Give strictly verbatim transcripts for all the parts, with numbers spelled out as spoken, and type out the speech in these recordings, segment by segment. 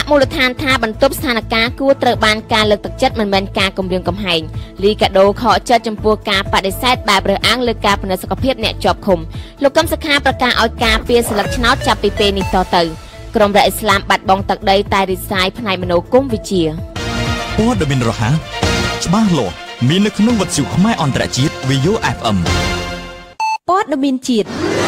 មូលដ្ឋានថាបន្ទប់ស្ថានភាពគួរត្រូវបានការលើកទឹកចិត្តមិនមែនការគំរាមកំហែងលីកាដូខកចិត្តចំពោះការបដិសេធបែបរើសអើងលើការពិនិត្យសុខភាពអ្នកជាប់ឃុំលោកកឹមសុខាប្រកាសឲ្យការពារស្លឹកឆ្នោតចាប់ពីពេលនេះតទៅក្រុមរដ្ឋឥស្លាមបាត់បង់ទឹកដីតែរិះសាយផ្នែកមនោគមវិជ្ជាព័ត៌មានរហ័សច្បាស់លាស់មាននៅក្នុងវិទ្យុខ្មែរអន្តរជាតិ វី អូ អេហ្វ អេមព័ត៌មានជាតិ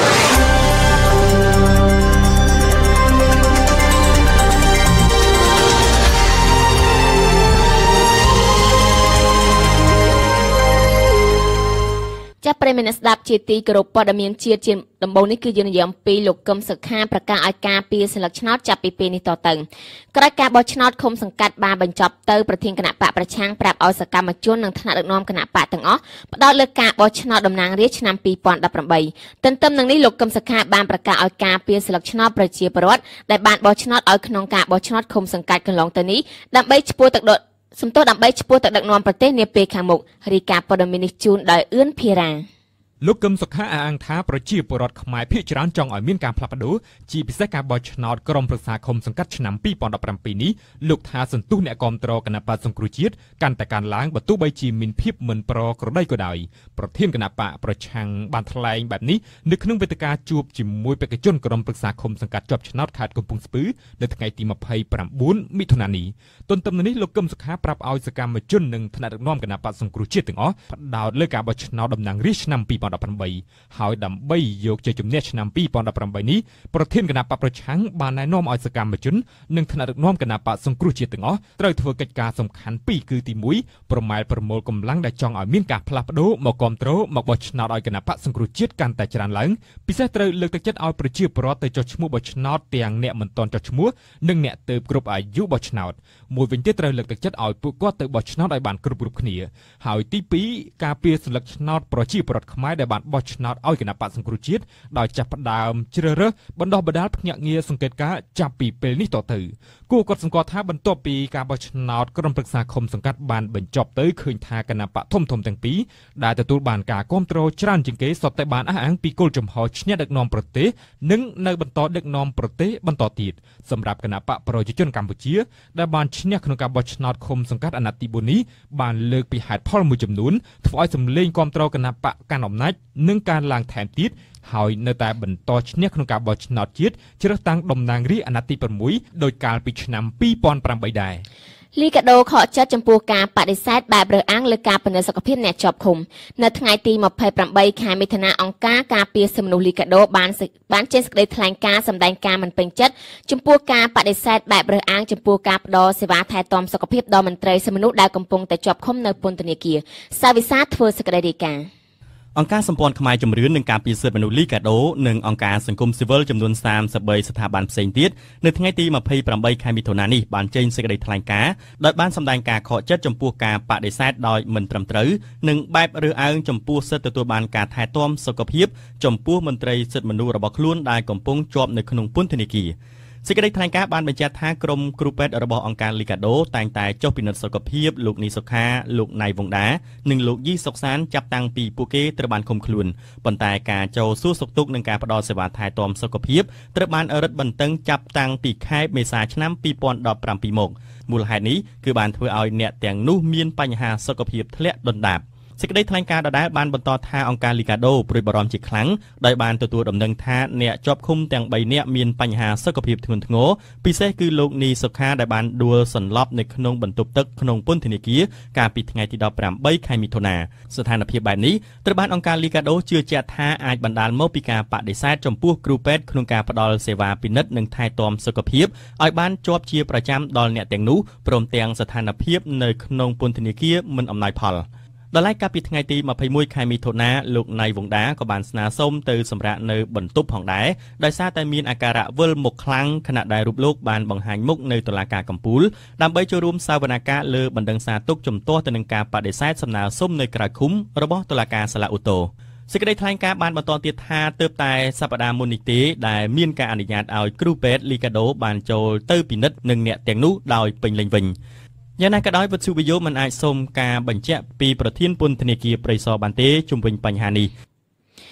ចាប់ប្រិយមិត្តស្ដាប់ជាទីគោរពព័ត៌មានជាតិជាដំបូងនេះគឺយើងនិយាយអំពីលោកកឹមសុខាប្រកាសឲ្យការពារស្លឹកឆ្នោតចាប់ពីពេលនេះតទៅក្រោយការបោះឆ្នោតឃុំសង្កាត់បានបញ្ចប់ទៅប្រធានគណៈបកប្រឆាំងប្រាប់ឲ្យសកម្មជននិងថ្នាក់ដឹកនាំគណៈបកទាំងអស់ផ្ដោតលើការបោះឆ្នោតតំណាងរាស្ត្រឆ្នាំពីរពាន់ដប់ប្រាំបីទន្ទឹមនឹងនេះលោកកឹមសុខាបានប្រកាសឲ្យការពារស្លឹកឆ្នោតប្រជាពលរដ្ឋដែលបានបោះឆ្នោតឲ្យក្នុងការបោះឆ្នោតឃុំសង្កាត់កន្លងទៅនេះដើម្បីឈ្មោះទឹកដកសំទោសដើម្បីឈ្មោះទឹកដឹកនាំប្រទេសនាពេលខាងមុខរីកាព័ត៌មាននេះជូនដោយអឿនភារាលោកកឹមសុខាអះអាងថាប្រជាពលរដ្ឋខ្មែរភាគច្រើនចង់ឲ្យមានការផ្លាស់ប្ដូរជាពិសេសការបោះឆ្នោតក្រុមប្រឹក្សាឃុំសង្កាត់ឆ្នាំពីរពាន់ដប់ប្រាំពីរនេះលោកថាសន្ទុះអ្នកគាំទ្រគណៈបកសង្គ្រោះជាតិកាន់តែកើនឡើងបើទោះបីជាមានភាពមិនប្រក្រតីក៏ដោយប្រធានគណៈបកប្រឆាំងបានថ្លែងបែបនេះនៅក្នុងវេទិកាជួបជាមួយបេក្ខជនក្រុមប្រឹក្សាឃុំសង្កាត់ជាប់ឆ្នោតខេត្តកំពង់ស្ពឺនៅថ្ងៃទីម្ភៃប្រាំបួនមិថុនានេះទន្ទឹមនឹងនេះលោកកឹមសុខាប្រាប់ឲ្យសកម្មជននិងថ្នាក់ដឹកនាំគណៈបកសង្គ្រោះជាតិទាំងអស់ផ្ដោតលើការបោះឆ្នោតតំណាងរាស្ត្រឆ្នាំពីរពាន់ដប់ប្រាំបីហើយដើម្បីយកជ័យជំនះឆ្នាំពីរពាន់ដប់ប្រាំបីនេះប្រធានគណៈបកប្រឆាំងបានណែនាំឲ្យសកម្មជននិងថ្នាក់ដឹកនាំគណៈបកសង្គ្រោះជាតិទាំងអស់ត្រូវធ្វើកិច្ចការសំខាន់ពីរគឺទីមួយប្រម៉ែលប្រមូលកម្លាំងដែលចង់ឲ្យមានការផ្លាស់ប្ដូរមកគ្រប់គ្រងមកបោះឆ្នោតឲ្យគណៈបកសង្គ្រោះជាតិកាន់តែច្រើនឡើងពិសេសត្រូវលើកទឹកចិត្តឲ្យប្រជាពលរដ្ឋទៅចុះឈ្មោះបោះឆ្នោតទាំងអ្នកមិនទាន់ចុះឈ្មោះនិងអ្នកទើបគ្រប់អាយុបោះឆ្នោតមួយវិញទៀតត្រូវលើកទឹកចិត្តឲ្យពួកគាត់ទៅបោះឆ្នោតឲ្យបានគ្រប់គ្រប់គ្នាហើយទីពីរការពារស្លឹកឆ្នោតប្រជាពលរដ្ឋខ្មែរដែលបានបោះឆ្នោតឲ្យគណៈបកសង្គ្រោះជាតិដោយចាប់ផ្ដើមជ្រើសរើសបណ្ដោះបណ្ដាលភ្នាក់ងារសង្កេតការណ៍ចាប់ពីពេលនេះតទៅគួរគាត់សង្កត់ថាបន្ទាប់ពីការបោះឆ្នោតក្រុមប្រឹក្សាឃុំសង្កាត់បានបញ្ចប់ទៅឃើញថាគណៈបកធំធំទាំងពីរដែលទទួលបានការគាំទ្រច្រើនជាងគេសុទ្ធតែបានអះអាងពីគោលចំហឈ្នះដឹកនាំប្រទេសនិងនៅបន្តដឹកនាំប្រទេសបន្តទៀតសម្រាប់គណៈបកប្រជាជនកម្ពុជាដែលបានឈ្នះក្នុងការបោះឆ្នោតឃុំសង្កាត់អាណត្តិទីបួននេះបានលើកពីហេតុផលមួយចំនួនធ្វើឲ្យសម្លេងគាំទ្រគណៈបកកាន់អំណាចនិងការឡើងថែមទៀតហើយនៅតែបន្តឈ្នះក្នុងការបោះឆ្នោតជាតិជ្រើសតាំងតំណាងរាស្ត្រអាណត្តិទីប្រាំមួយដោយកាលពីឆ្នាំពីរពាន់ប្រាំបីដែរលីកាដូខកចិត្តចំពោះការបដិសេធបែបរើសអើងលើការពិនិត្យសុខភាពអ្នកជាប់ឃុំនៅថ្ងៃទីម្ភៃប្រាំបីខែមិថុនាអង្គការការពារសិទ្ធិមនុស្សលីកាដូបានបានចេញសេចក្តីថ្លែងការណ៍សម្ដែងការមិនពេញចិត្តចំពោះការបដិសេធបែបរើសអើងចំពោះការផ្តល់សេវាថែទាំសុខភាពដល់មន្ត្រីសិទ្ធិមនុស្សដែលកំពុងតែជាប់ឃុំនៅពន្ធនាគារសាវិសាធ្វើសេចក្តីរាយការណ៍អង្គការសម្ព័ន្ធខ្មែរជំរឿននឹងការពារសិទ្ធិមនុស្សលីកាដូនិងអង្គការសង្គមស៊ីវិលចំនួនសាមសិបបីស្ថាប័នផ្សេងទៀតនៅថ្ងៃទីម្ភៃប្រាំបីខែមិថុនានេះបានចេញសេចក្តីថ្លែងការណ៍ដោយបានសម្ដែងការខកចិត្តចំពោះការបដិសេធដោយមិនត្រឹមត្រូវនិងបែបរើសអើងចំពោះសិទ្ធិទទួលបានការថែទាំសុខភាពចំពោះមន្ត្រីសិទ្ធិមនុស្សរបស់ខ្លួនដែលកំពុងជាប់នៅក្នុងពន្ធនាគារសេចក្តីថ្លែងការណ៍បានបញ្ជាក់ថាក្រុមគ្រូពេទ្យរបស់អង្គការលីកាដូតែងតែចុះពិនិត្យសុខភាពលោកនីសុខាលោកណៃវងដានិងលោកយីសុកសានចាប់តាំងពីពួកគេត្រូវបានឃុំខ្លួនប៉ុន្តែការចូលសួរសុខទុក្ខនិងការផ្តល់សេវាថែទាំសុខភាពត្រូវបានរឹតបន្តឹងចាប់តាំងពីខែមេសាឆ្នាំពីរពាន់ដប់ប្រាំពីរមកមូលហេតុនេះគឺបានធ្វើឲ្យអ្នកទាំងនោះមានបញ្ហាសុខភាពធ្លាក់ដុនដាបសេចក្តីថ្លែងការណ៍ដដែលបានបន្តថាអង្គការលីកាដូព្រួយបារម្ភជាខ្លាំងដោយបានទទួលដំណឹងថាអ្នកជាប់ឃុំទាំងបីនាក់មានបញ្ហាសុខភាពធ្ងន់ធ្ងរពិសេសគឺលោកនីសុខាដែលបានដួលសន្លប់នៅក្នុងបន្ទប់ទឹកក្នុងពន្ធនាគារកាលពីថ្ងៃទីដប់ប្រាំបីខែមិថុនាស្ថានភាពបែបនេះត្រូវបានអង្គការលីកាដូជឿជាក់ថាអាចបណ្ដាលមកពីការបដិសេធចំពោះគ្រូពេទ្យក្នុងការផ្ដល់សេវាពិនិត្យនិងថែទាំសុខភាពឲ្យបានជាប់ជាប្រចាំដល់អ្នកទាំងនោះព្រមទាំងស្ថានភាពនៅក្នុងពន្ធនាគារមិនអំណោយផលដល់ឡែកកាលពីថ្ងៃទីម្ភៃមួយខែមិថុនាលោកណៃវងដាក៏បានស្នើសុំទៅសម្រាកនៅបន្ទប់ផងដែរដោយសារតែមានអាការៈវិលមុខខ្លាំងខណៈដែលរូបលោកបានបង្ហាញមុខនៅតុលាការកំពូលដើម្បីចូលរួមសវនកម្មលើបណ្ដឹងសារទុកជំទាស់ទៅនឹងការបដិសេធសំណើសុំនៅក្រៅឃុំរបស់តុលាការសាឡាឧតូសេចក្តីថ្លែងការណ៍បានបន្តទៀតថាទើបតែសប្តាហ៍មុននេះទេដែលមានការអនុញ្ញាតឲ្យគ្រូពេទ្យលីកាដូបានចូលទៅពិនិត្យនឹងអ្នកទាំងនោះដោយពេញលេញវិញយ៉ាងណាក៏ដោយវិទ្យុវិទ្យុមិនអាចសូមការបញ្ជាក់ពីប្រធានពន្ធនាគារព្រៃសរបានទេជុំវិញបញ្ហានេះ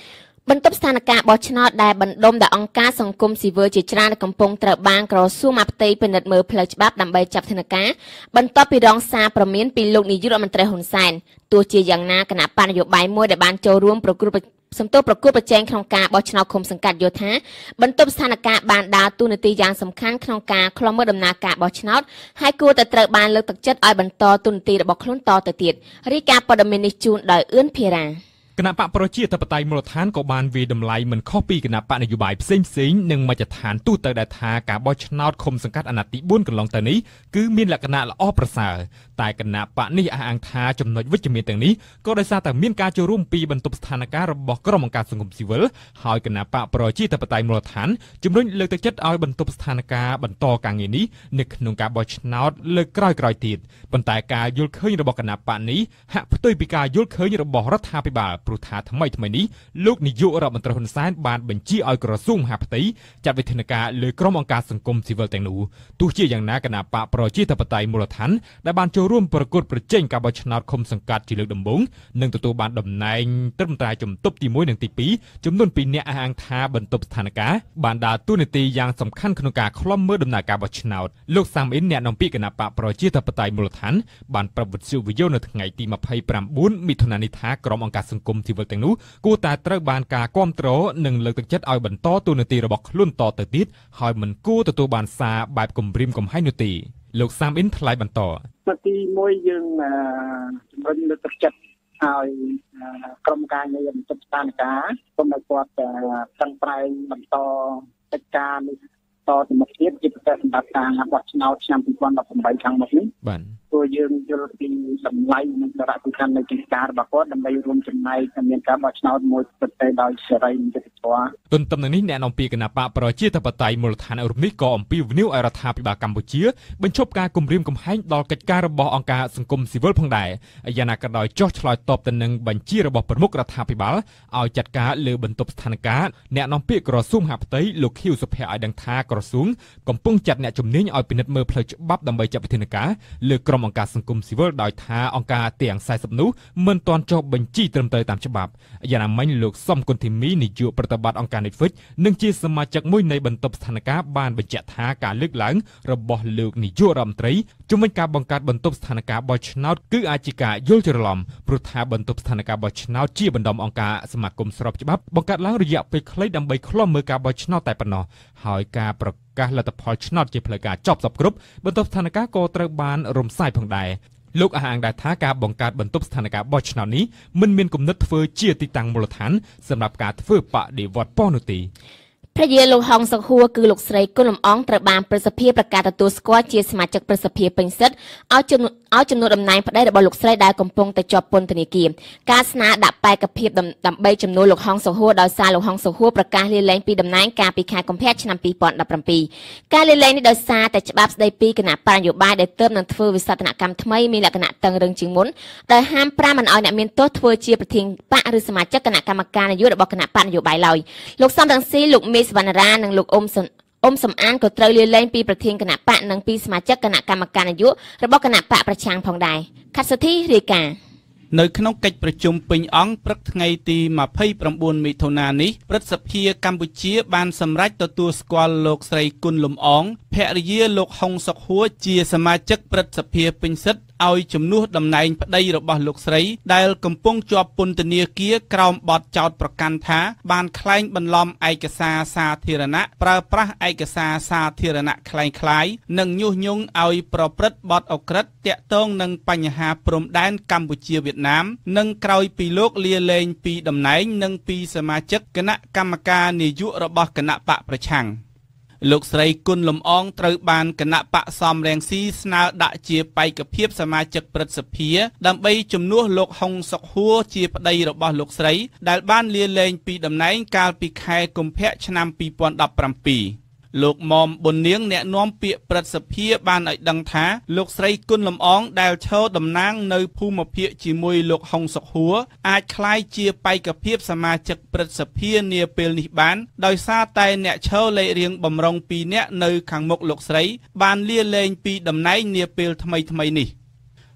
បន្ទប់ស្ថានភាពបោះឆ្នោតដែលបណ្ដុំដោយអង្គការសង្គមស៊ីវិលជាច្រើនកំពុងត្រូវបានក្រសួងមហាផ្ទៃពិនិត្យមើលផ្លូវច្បាប់ដើម្បីចាត់វិធានការបន្ទាប់ពីរងសារព្រមានពីលោកនាយករដ្ឋមន្ត្រីហ៊ុនសែនទោះជាយ៉ាងណាគណៈបកនយោបាយមួយដែលបានចូលរួមប្រគល់សំទោសប្រគល់ប្រជែងក្នុងការបោះឆ្នោតឃុំសង្កាត់យល់ថាបន្ទប់ស្ថានភាពបានដើរតួនាទីយ៉ាងសំខាន់ក្នុងការឃ្លាំមើលដំណើរការបោះឆ្នោតហើយគួរតែត្រូវបានលើកទឹកចិត្តឲ្យបន្តតួនាទីរបស់ខ្លួនតទៅទៀតរាយការណ៍ព័ត៌មាននេះជូនដោយអឿនភារាគណៈបកប្រជាធិបតេយ្យមូលដ្ឋានក៏បានវាយតម្លៃមិនខុសពីគណៈបកនយោបាយផ្សេងផ្សេងនិងមជ្ឈដ្ឋានទូទៅដែលថាការបោះឆ្នោតឃុំសង្កាត់អាណត្តិទីបួនកន្លងទៅនេះគឺមានលក្ខណៈល្អប្រសើរតែគណៈបកនេះអះអាងថាចំណុចវិជ្ជមានទាំងនេះក៏ដោយសារតែមានការចូលរួមពីបន្ទប់ស្ថានភាពរបស់ក្រុមអង្គការសង្គមស៊ីវិលហើយគណៈបកប្រជាធិបតេយ្យមូលដ្ឋានជំរុញលើកទឹកចិត្តឲ្យបន្ទប់ស្ថានភាពបន្តការងារនេះនៅក្នុងការបោះឆ្នោតលើកក្រោយៗទៀតប៉ុន្តែការយល់ឃើញរបស់គណៈបកនេះហាក់ផ្ទុយពីការយល់ឃើញរបស់រដ្ឋាភិបាលព្រោះថាថ្មីថ្មីនេះលោកនាយករដ្ឋមន្ត្រីហ៊ុនសែនបានបញ្ជាឲ្យក្រសួងមហាផ្ទៃចាត់វិធានការលើក្រុមអង្គការសង្គមស៊ីវិលទាំងនោះទោះជាយ៉ាងណាគណៈបកប្រជាធិបតេយ្យមូលដ្ឋានដែលបានចូលរួមប្រកួតប្រជែងការបោះឆ្នោតឃុំសង្កាត់ជាលើកដំបូងនឹងទទួលបានតំណែងត្រឹមតែជំទប់ទីមួយនិងទីពីរចំនួនពីរនាក់អះអាងថាបន្ទប់ស្ថានភាពបានដើរតួនាទីយ៉ាងសំខាន់ក្នុងការឃ្លាំមើលដំណើរការបោះឆ្នោតលោកសាមអ៊ីនអ្នកនាំពាក្យគណៈបកប្រជាធិបតេយ្យមូលដ្ឋានបានប្រាប់វិទ្យុវិទ្យុនៅថ្ងៃទីម្ភៃប្រាំបួនមិថុនានេះថាក្រុមអង្គការសង្គមស៊ីវិលទាំងនោះគួរតែត្រូវបានការគាំទ្រនិងលើកទឹកចិត្តឲ្យបន្តតួនាទីរបស់ខ្លួនតទៅទៀតហើយមិនគួរទទួលបានសារបែបគំរាមកំហែងនោះទេលោកសាមអ៊ីនថ្លែងបន្តទីមួយយើងជំរុញលើកទឹកចិត្តឲ្យក្រុមការងារបន្ទប់ស្ថានភាពសូមឲ្យគាត់តឹងប្រែងបន្តកិច្ចការនេះតទៅមុខទៀតជាពិសេសសម្រាប់ការបោះឆ្នោតឆ្នាំពីរពាន់ដប់ប្រាំខាងមុខនេះបាទព្រោះយើងយល់ពីតម្លៃនិងសារៈសំខាន់នៃកិច្ចការរបស់គាត់ដើម្បីរួមចំណែកឲ្យមានការបោះឆ្នោតមួយប្រកបដោយសេរីនិងយុត្តិធម៌ទន្ទឹមនឹងនេះអ្នកនាំពាក្យគណៈបកប្រជាធិបតេយ្យមូលដ្ឋានអឺរ៉ុបនេះក៏អំពាវនាវឲ្យរដ្ឋាភិបាលកម្ពុជាបញ្ឈប់ការគំរាមកំហែងដល់កិច្ចការរបស់អង្គការសង្គមស៊ីវិលផងដែរយ៉ាងណាក៏ដោយចោះឆ្លើយតបទៅនឹងបញ្ជារបស់ប្រមុខរដ្ឋាភិបាលឲ្យចាត់ការលើបន្ទប់ស្ថានភាពអ្នកនាំពាក្យក្រសួងមហាផ្ទៃលោកខៀវសុភ័ក្រឲ្យដឹងថាក្រសួងកំពុងចាត់អ្នកជំនាញឲ្យពិនិត្យមើលផ្លូវច្បាប់ដើម្បីចាត់វិធានការលើក្រុមអង្គការសង្គមស៊ីវិលដោយថាអង្គការទាំងសែសិបនោះមិនទាន់ចុះបញ្ជីត្រឹមត្រូវតាមច្បាប់យ៉ាងណាមិញលោកសំគុណធីមីនាយកប្រតិបត្តិអង្គការ Netflix និងជាសមាជិកមួយនៃបន្ទប់ស្ថានភាពបានបញ្ជាក់ថាការលើកឡើងរបស់លោកនាយករដ្ឋមន្ត្រីជំវិញការបង្កើតបន្ទប់ស្ថានភាពបោះឆ្នោតគឺអាចជាការយល់ច្រឡំព្រោះថាបន្ទប់ស្ថានភាពបោះឆ្នោតជាបណ្ដុំអង្គការសមាគមស្របច្បាប់បង្កើតឡើងរយៈពេលខ្លីដើម្បីឃ្លាំមើលការបោះឆ្នោតតែប៉ុណ្ណោះហើយការប្រកាសលទ្ធផលឆ្នោតជាផ្លូវការចប់សពគ្រប់បន្ទប់ស្ថានភាពក៏ត្រូវបានរំសាយផងដែរលោកអះអាងដែរថាការបង្កើតបន្ទប់ស្ថានភាពបោះឆ្នោតនេះមិនមានគំនិតធ្វើជាទីតាំងមូលដ្ឋានសម្រាប់ការធ្វើបដិវត្តន៍ប៉ុនោះទេព្រះយាលោកហុងសុខហួរគឺលោកស្រីគុណលំអងត្រូវបានប្រសិទ្ធភាពប្រកាសទទួលស្គាល់ជាសមាជិកប្រសិទ្ធភាពពេញសិទ្ធឲ្យចំនួនឲ្យចំនួនតំណែងប្តីរបស់លោកស្រីដែលកំពុងតែជាប់ពន្ធនាគារការស្នើដាក់បេក្ខភាពដើម្បីចំនួនលោកហុងសុខហួរដោយសារលោកហុងសុខហួរប្រកាសលាលែងពីតំណែងកាលពីខែកុម្ភៈឆ្នាំពីរពាន់ដប់ប្រាំពីរការលាលែងនេះដោយសារតែច្បាប់ស្តីពីគណៈបញ្ញយោបាយដែលទើបនឹងធ្វើវិសោធនកម្មថ្មីមានលក្ខណៈតឹងរឹងជាងមុនដោយហាមប្រាមមិនឲ្យអ្នកមានទោសធ្វើជាប្រធានបកឬសមាជិកគណៈកម្មការនយោបាយរបស់គណៈបញ្ញយោបាយឡើយលោកសំរងស៊ីលោកមេសវណ្ណរានិងលោកអ៊ុំសុនអ៊ុំសំអានក៏ត្រូវលាលែងពីប្រធានគណៈបកនិងពីសមាជិកគណៈកម្មការនយោបាយរបស់គណៈបកប្រឆាំងផងដែរខិតសុធីរាយការណ៍នៅក្នុងកិច្ចប្រជុំពេញអង្គព្រឹកថ្ងៃទីម្ភៃប្រាំបួនមិថុនានេះព្រឹទ្ធសភាកម្ពុជាបានសម្រេចទទួលស្គាល់លោកស្រីគុណលំអងភរិយាលោកហុងសុខហួរជាសមាជិកព្រឹទ្ធសភាពេញសិទ្ធឲ្យជំនួសតំណែងប្តីរបស់លោកស្រីដែលកំពុងជាប់ពន្ធនាគារក្រោមបទចោទប្រកាន់ថាបានក្លែងបន្លំឯកសារសាធារណៈប្រើប្រាស់ឯកសារសាធារណៈក្លែងក្លាយនិងញុះញង់ឲ្យប្រព្រឹត្តបទឧក្រិដ្ឋទាក់ទងនឹងបញ្ហាព្រំដែនកម្ពុជាវៀតណាមនិងក្រោយពីលោកលាលែងពីតំណែងនិងពីសមាជិកគណៈកម្មការនយោបាយរបស់គណៈបកប្រឆាំងលោកស្រីគុណលំអងត្រូវបានគណៈបកសំរងស៊ីស្នើដាក់ជាបេក្ខភាពសមាជិកព្រឹទ្ធសភាដើម្បីជំនួសលោកហុងសុខហួរជាប្តីរបស់លោកស្រីដែលបានលាលែងពីតំណែងកាលពីខែកុម្ភៈឆ្នាំពីរពាន់ដប់ប្រាំពីរលោកមុំប៊ុននាងអ្នកនាំពាក្យព្រឹទ្ធសភាបានឲ្យដឹងថាលោកស្រីគុណលំអងដែលឈរតំណាងនៅភូមិភាគជាមួយលោកហុងសុខហួរអាចក្លាយជាបេក្ខភាពសមាជិកព្រឹទ្ធសភានាពេលនេះបានដោយសារតែអ្នកឈរលេខរៀងបំរុងពីរនាក់នៅខាងមុខលោកស្រីបានលាលែងពីតំណែងនាពេលថ្មីថ្មីនេះ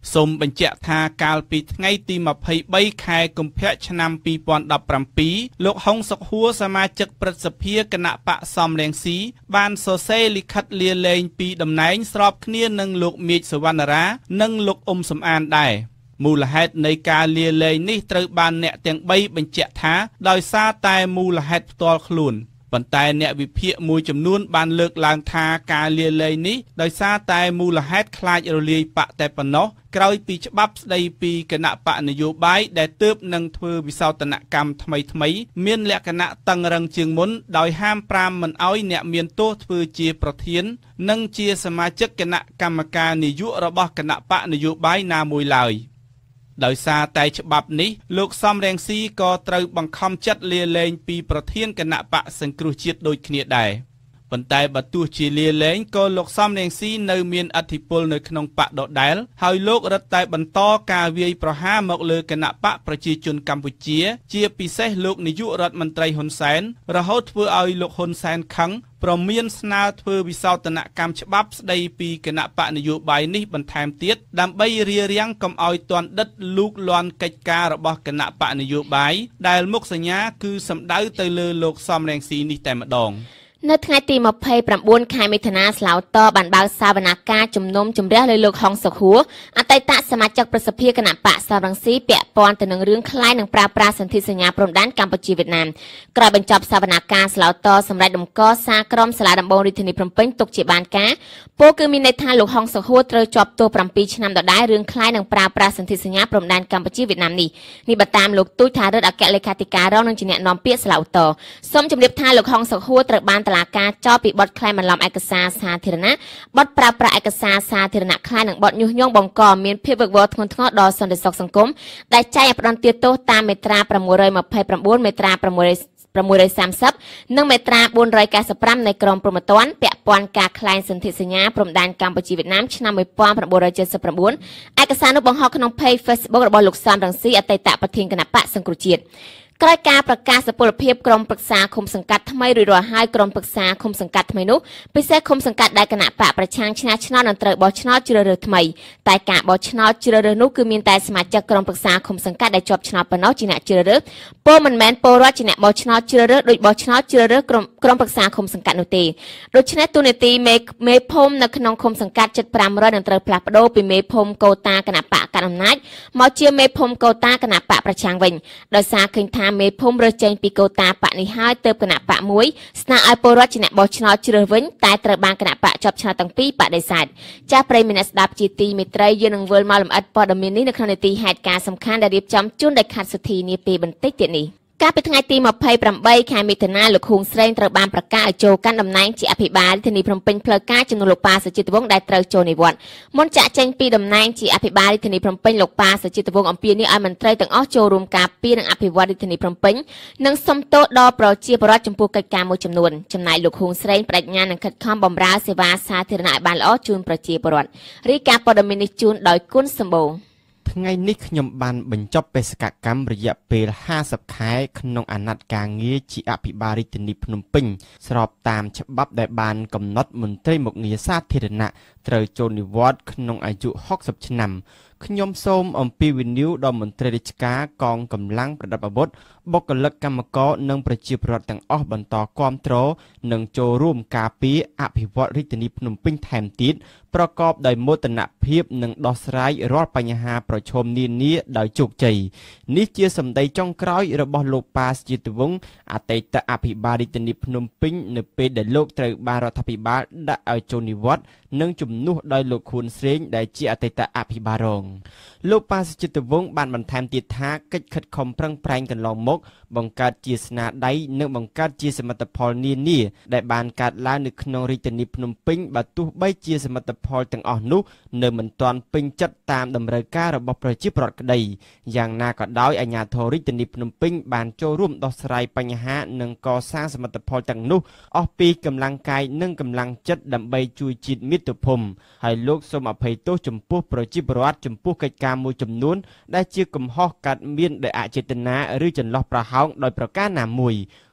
សូមបញ្ជាក់ថាកាលពីថ្ងៃទីម្ភៃបីខែកុម្ភៈឆ្នាំពីរពាន់ដប់ប្រាំពីរលោកហុងសុខហួរសមាជិកព្រឹទ្ធសភាគណៈបកសំរងស៊ីបានសរសេរលិខិតលាលែងពីតំណែងស្របគ្នានឹងលោកមេឃសវណ្ណរានិងលោកអ៊ុំសំអានដែរមូលហេតុនៃការលាលែងនេះត្រូវបានអ្នកទាំងបីបញ្ជាក់ថាដោយសារតែមូលហេតុផ្ទាល់ខ្លួនប៉ុន្តែអ្នកវិភាគមួយចំនួនបានលើកឡើងថាការលាលែងនេះដោយសារតែមូលហេតុខ្លាចរលាយបកតែប៉ុណ្ណោះក្រោយពីច្បាប់ស្ដីពីគណៈបកនយោបាយដែលទើបនឹងធ្វើវិសោធនកម្មថ្មីថ្មីមានលក្ខណៈតឹងរឹងជាងមុនដោយហាមប្រាមមិនអោយអ្នកមានទោសធ្វើជាប្រធាននិងជាសមាជិកគណៈកម្មការនយោបាយរបស់គណៈបកនយោបាយណាមួយឡើយដោយសារតែច្បាប់នេះលោកសំរងស៊ីក៏ត្រូវបង្ខំចិត្តលាលែងពីប្រធានគណៈបកសង្គ្រោះជាតិដូចគ្នាដែរប៉ុន្តែបើទោះជាលាលែងក៏លោកសំរងស៊ីនៅមានឥទ្ធិពលនៅក្នុងបកដដែលហើយលោករឹតតែបន្តការវាយប្រហារមកលើគណៈបកប្រជាជនកម្ពុជាជាពិសេសលោកនាយករដ្ឋមន្ត្រីហ៊ុនសែនរហូតធ្វើឲ្យលោកហ៊ុនសែនខឹងប្រមានស្នើធ្វើវិសោធនកម្មច្បាប់ស្ដីពីគណៈបកនយោបាយនេះបន្ថែមទៀតដើម្បីរារាំងកុំឲ្យទាន់ដិតលូកលាន់កិច្ចការរបស់គណៈបកនយោបាយដែលមុខសញ្ញាគឺសម្ដៅទៅលើលោកសំរងស៊ីនេះតែម្ដងនៅថ្ងៃទីម្ភៃប្រាំបួនខែមិថុនាស្លាវតបានបើកសវនាការជំនុំជម្រះលើលោកហុងសុខហួរអតីតសមាជិកប្រសិទ្ធិគណៈបកសំរងស៊ីពាក់ព័ន្ធទៅនឹងរឿងក្លែងនឹងប្រើប្រាស់សន្ធិសញ្ញាព្រំដែនកម្ពុជាវៀតណាមក្រោយបញ្ចប់សវនាការស្លាវតសម្រាប់ដំកល់សារក្រមសាលាដំបងរាជធានីភ្នំពេញទុកជាបានការពោលគឺមានន័យថាលោកហុងសុខហួរត្រូវជាប់ទោសប្រាំពីរឆ្នាំដដែលរឿងក្លែងនឹងប្រើប្រាស់សន្ធិសញ្ញាព្រំដែនកម្ពុជាវៀតណាមនេះនេះបើតាមលោកទូចថារដ្ឋអគ្គលេខាធិការរងនឹងជាអ្នកនាំពាក្យស្លាវតសូមជម្រាបថាលោកហុងសុខហួរត្រូវបានតុលាការចោទពីបទក្លែងបន្លំឯកសារសាធារណៈបទប្រើប្រាស់ឯកសារសាធារណៈក្លែងនិងបទញុះញង់បង្កមានភាពវឹកវរធ្ងន់ធ្ងរដល់សន្តិសុខសង្គមដែលចែងឲ្យផ្ដន្ទាទោសតាមមាត្រាប្រាំមួយរយម្ភៃប្រាំបួនមាត្រាប្រាំមួយរយសាមសិបនិងមាត្រាបួនរយកៅសិបប្រាំនៃក្រមព្រហ្មទណ្ឌពាក់ព័ន្ធការក្លែងសន្ធិសញ្ញាព្រំដែនកម្ពុជាវៀតណាមឆ្នាំmột nghìn chín trăm七十chínឯកសារនោះបង្ហោះក្នុង Page Facebook របស់លោកសំរងស៊ីអតីតប្រធានគណៈបកសង្គ្រោះជាតិក្រោយការប្រកាសសុពលភាពក្រុមប្រឹក្សាឃុំសង្កាត់ថ្មីរួចរាល់ហើយក្រុមប្រឹក្សាឃុំសង្កាត់ថ្មីនោះពិសេសឃុំសង្កាត់ដែលគណៈបកប្រឆាំងឈ្នះឆ្នោតនឹងត្រូវបោះឆ្នោតជ្រើសរើសថ្មីតែការបោះឆ្នោតជ្រើសរើសនោះគឺមានតែសមាជិកក្រុមប្រឹក្សាឃុំសង្កាត់ដែលជាប់ឆ្នោតប៉ុណ្ណោះជាអ្នកជ្រើសរើសពោលមិនមែនពលរដ្ឋជាអ្នកបោះឆ្នោតជ្រើសរើសដោយបោះឆ្នោតជ្រើសរើសក្រុមក្រុមប្រឹក្សាឃុំសង្កាត់នោះទេដូច្នេះទូនាទីមេមេភូមិនៅក្នុងឃុំសង្កាត់ជិតប្រាំរយនឹងត្រូវផ្លាស់ប្ដូរពីមេភូមិកូតាគណៈបកកណ្ដាលអំណាចមកជាមេភូមិកូតាគណៈបកប្រឆាំងវិញដោយសារឃើញថាមេភូមិរើសចេញពីកូតាបកនេះហើយទៅគណៈបកមួយស្នើឲ្យពលរដ្ឋជាអ្នកបោះឆ្នោតជ្រើសវិញតែត្រូវបានគណៈបកជាប់ឆ្នោតទាំងពីរបដិសេធចាស់ប្រិយមិត្តស្ដាប់ជាទីមេត្រីយើងនឹងវិលមកលម្អិតព័ត៌មាននេះនៅក្នុងនីតិហេតុការណ៍សំខាន់ដែលរៀបចំជូនដោយខាត់សុធីនាពេលបន្តិចទៀតនេះកាលពីថ្ងៃទីម្ភៃប្រាំបីខែមិថុនាលោកហ៊ុងស្រេងត្រូវបានប្រកាសឲ្យចូលកាន់តំណែងជាអភិបាលរាជធានីភ្នំពេញផ្លូវការជំនួសលោកប៉ាសុជាតិវង្សដែលត្រូវចូលនិវត្តន៍មុនចាក់ចេញពីតំណែងជាអភិបាលរាជធានីភ្នំពេញលោកប៉ាសុជាតិវង្សអំពាវនាវឲ្យមន្ត្រីទាំងអស់ចូលរួមការពារនិងអភិវឌ្ឍរាជធានីភ្នំពេញនិងសុំទោសដល់ប្រជាពលរដ្ឋចំពោះកិច្ចការមួយចំនួនចំណែកលោកហ៊ុងស្រេងបដិញ្ញានឹងខិតខំបម្រើសេវាសាធារណៈឲ្យបានល្អជូនប្រជាពលរដ្ឋរាយការណ៍ព័ត៌មាននេះជូនដោយគុណសម្បូរថ្ងៃនេះខ្ញុំបានបញ្ចប់បេសកកម្មរយៈពេលห้าสิบខែក្នុងអាណត្តិការងារជាអភិបាលរាជធានីភ្នំពេញស្របតាមច្បាប់ដែលបានកំណត់មន្ត្រីមុខងារសាធារណៈត្រូវចូលនិវត្តន៍ក្នុងអាយុหกสิบឆ្នាំខ្ញុំសូមអំពាវនាវដល់មន្ត្រីរាជការកងកម្លាំងប្រដាប់អាវុធបុគ្គលិកកម្មករនិងប្រជាពលរដ្ឋទាំងអស់បន្តគាំទ្រនិងចូលរួមការពារអភិវឌ្ឍរាជធានីភ្នំពេញថែមទៀតប្រកបដោយមោទនភាពនិងដោះស្រាយរាល់បញ្ហាប្រឈមនានាដោយជោគជ័យនេះជាសម្ដីចុងក្រោយរបស់លោកប៉ាសុជាតិវង្សអតីតអភិបាលរាជធានីភ្នំពេញនៅពេលដែលលោកត្រូវបានរដ្ឋាភិបាលដាក់ឲ្យចូលនិវត្តន៍និងជំនួសដោយលោកខួនស្រេងដែលជាអតីតអភិបាលរងលោកប៉ាសុជាតិវង្សបានបន្ថែមទៀតថាកិច្ចខិតខំប្រឹងប្រែងកន្លងមកបង្កើតជាស្នាដៃនិងបង្កើតជាសមិទ្ធផលនានាដែលបានកើតឡើងនៅក្នុងរាជធានីភ្នំពេញបើទោះបីជាសមិទ្ធផលទាំងអស់នោះនៅមិនទាន់ពេញចិត្តតាមតម្រូវការរបស់ប្រជាពលរដ្ឋក្តីយ៉ាងណាក៏ដោយអាជ្ញាធររាជធានីភ្នំពេញបានចូលរួមដោះស្រាយបញ្ហានិងកសាងសមិទ្ធផលទាំងនោះអស់ពីកម្លាំងកាយនិងកម្លាំងចិត្តដើម្បីជួយជាតិមាតុភូមិហើយលោកសូមអភ័យទោសចំពោះប្រជាពលរដ្ឋចំពោះកិច្ចការមួយចំនួនដែលជាកំហុសកើតមានដោយអចេតនាឬចន្លោះប្រហោងដោយប្រការណាមួយ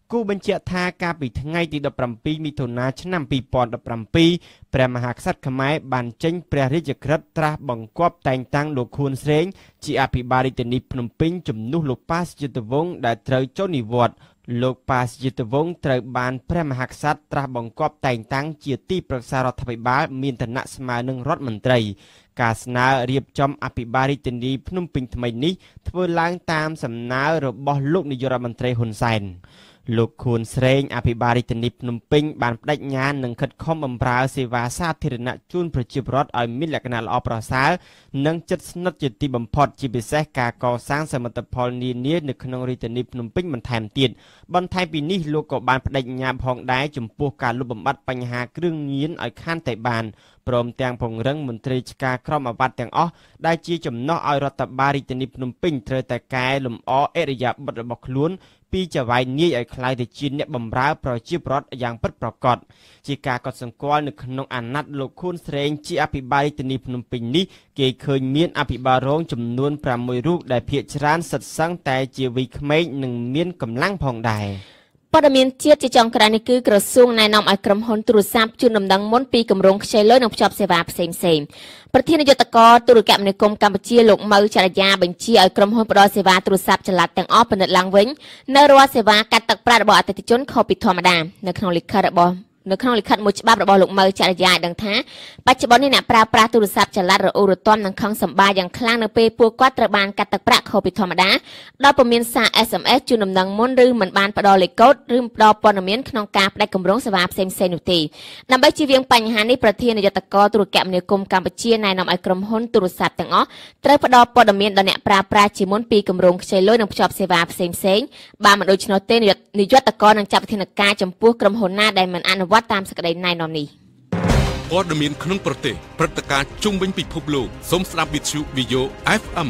គូបញ្ជាក់ថាកាលពីថ្ងៃទីដប់ប្រាំពីរមិថុនាឆ្នាំពីរពាន់ដប់ប្រាំពីរព្រះមហាក្សត្រខ្មែរបានចេញព្រះរាជក្រឹត្យត្រាស់បង្គាប់តែងតាំងលោកខួនស្រេងជាអភិបាលរាជធានីភ្នំពេញជំនួសលោកប៉ាសយុទ្ធវង្សដែលត្រូវចូលនិវត្តន៍លោកប៉ាសយុទ្ធវង្សត្រូវបានព្រះមហាក្សត្រត្រាស់បង្គាប់តែងតាំងជាទីប្រឹក្សារដ្ឋាភិបាលមានឋានៈស្មើនឹងរដ្ឋមន្ត្រីការស្នើរៀបចំអភិបាលរាជធានីភ្នំពេញថ្មីនេះធ្វើឡើងតាមសំណើរបស់លោកនាយករដ្ឋមន្ត្រីហ៊ុនសែនលោកខួនស្រេងអភិបាលរាជធានីភ្នំពេញបានបដិញ្ញានឹងខិតខំបម្រើសេវាសាធារណៈជូនប្រជាពលរដ្ឋឲ្យមានលក្ខណៈល្អប្រសើរនិងជិតស្និទ្ធជាទីបំផុតជាពិសេសការកសាងសមិទ្ធផលនានានៅក្នុងរាជធានីភ្នំពេញបន្ថែមទៀតបន្ថែមពីនេះលោកក៏បានបដិញ្ញាផងដែរចំពោះការលុបបំបាត់បញ្ហាគ្រឿងញៀនឲ្យខានតែបានព្រមទាំងពង្រឹងមន្ត្រីឆ្ការក្រមអាវ៉ាត់ទាំងអស់ដែលជាចំណោះឲ្យរដ្ឋបាលរាជធានីភ្នំពេញត្រូវតែកែលម្អឥរិយាបថរបស់ខ្លួនពីចៅហ្វាយនាយឲ្យคล้ายទៅជាអ្នកបម្រើប្រជាពលរដ្ឋយ៉ាងពិតប្រាកដជាការកត់សម្គាល់នៅក្នុងអាណត្តិលោកខួនស្រេងជាអភិបាលរាជធានីភ្នំពេញនេះគេឃើញមានអភិបាលរងចំនួនប្រាំមួយរូបដែលភាគច្រើនសិតសឹងតែជាវ័យក្មេងនិងមានកម្លាំងផងដែរព័ត៌មានជាតិជាចុងក្រោយនេះគឺក្រសួងណែនាំឲ្យក្រុមហ៊ុនទូរស័ព្ទជូនដំណឹងមុនពីគម្រោងខ្ចីលុយនិងភ្ជាប់សេវាផ្សេងៗប្រធាននាយកដ្ឋានទូរគមនាគមន៍កម្ពុជាលោកម៉ៅចរិយាបញ្ជាឲ្យក្រុមហ៊ុនផ្ដល់សេវាទូរស័ព្ទចល័តទាំងអស់ពិនិត្យឡើងវិញនៅរាល់សេវាកាត់ទឹកប្រាក់របស់អតិថិជនខុសពីធម្មតានៅក្នុងលិខិតរបស់នៅក្នុងលិខិតមួយច្បាប់របស់លោកម៉ៅចរិយាឲ្យដឹងថាបច្ចុប្បន្ននេះអ្នកប្រើប្រាស់ទូរស័ព្ទចល័តរអ៊ូរទាំនិងខឹងសម្បាយ៉ាងខ្លាំងនៅពេលពួកគាត់ត្រូវបានកាត់ទឹកប្រាក់ខុសពីធម្មតាដោយពុំមានសារ เอส เอ็ม เอส ជូនដំណឹងមុនឬមិនបានផ្ដល់លេខកូដឬផ្ដល់ព័ត៌មានក្នុងការផ្ដាច់គម្រោងសេវាផ្សេងៗនោះទេដើម្បីជៀសវាងបញ្ហានេះប្រធាននាយកដ្ឋានទូរគមនាគមន៍កម្ពុជាណែនាំឲ្យក្រុមហ៊ុនទូរស័ព្ទទាំងអស់ត្រូវផ្ដល់ព័ត៌មានដល់អ្នកប្រើប្រាស់ជាមុនពីគម្រោងខ្ចីលុយនិងភ្ជាប់សេវាផ្សេងៗបើមិនដូច្នោះទេនាយកដ្ឋាននឹងចាត់វិធានការចំពោះក្រុមហ៊ុនណាដែលមិនអនុវត្តតាមសេចក្តីណែនាំនេះព័ត៌មានក្នុងប្រទេសព្រឹត្តិការណ៍ជុំវិញពិភពលោកសូមស្ដាប់វិទ្យុ Video เอฟ เอ็ม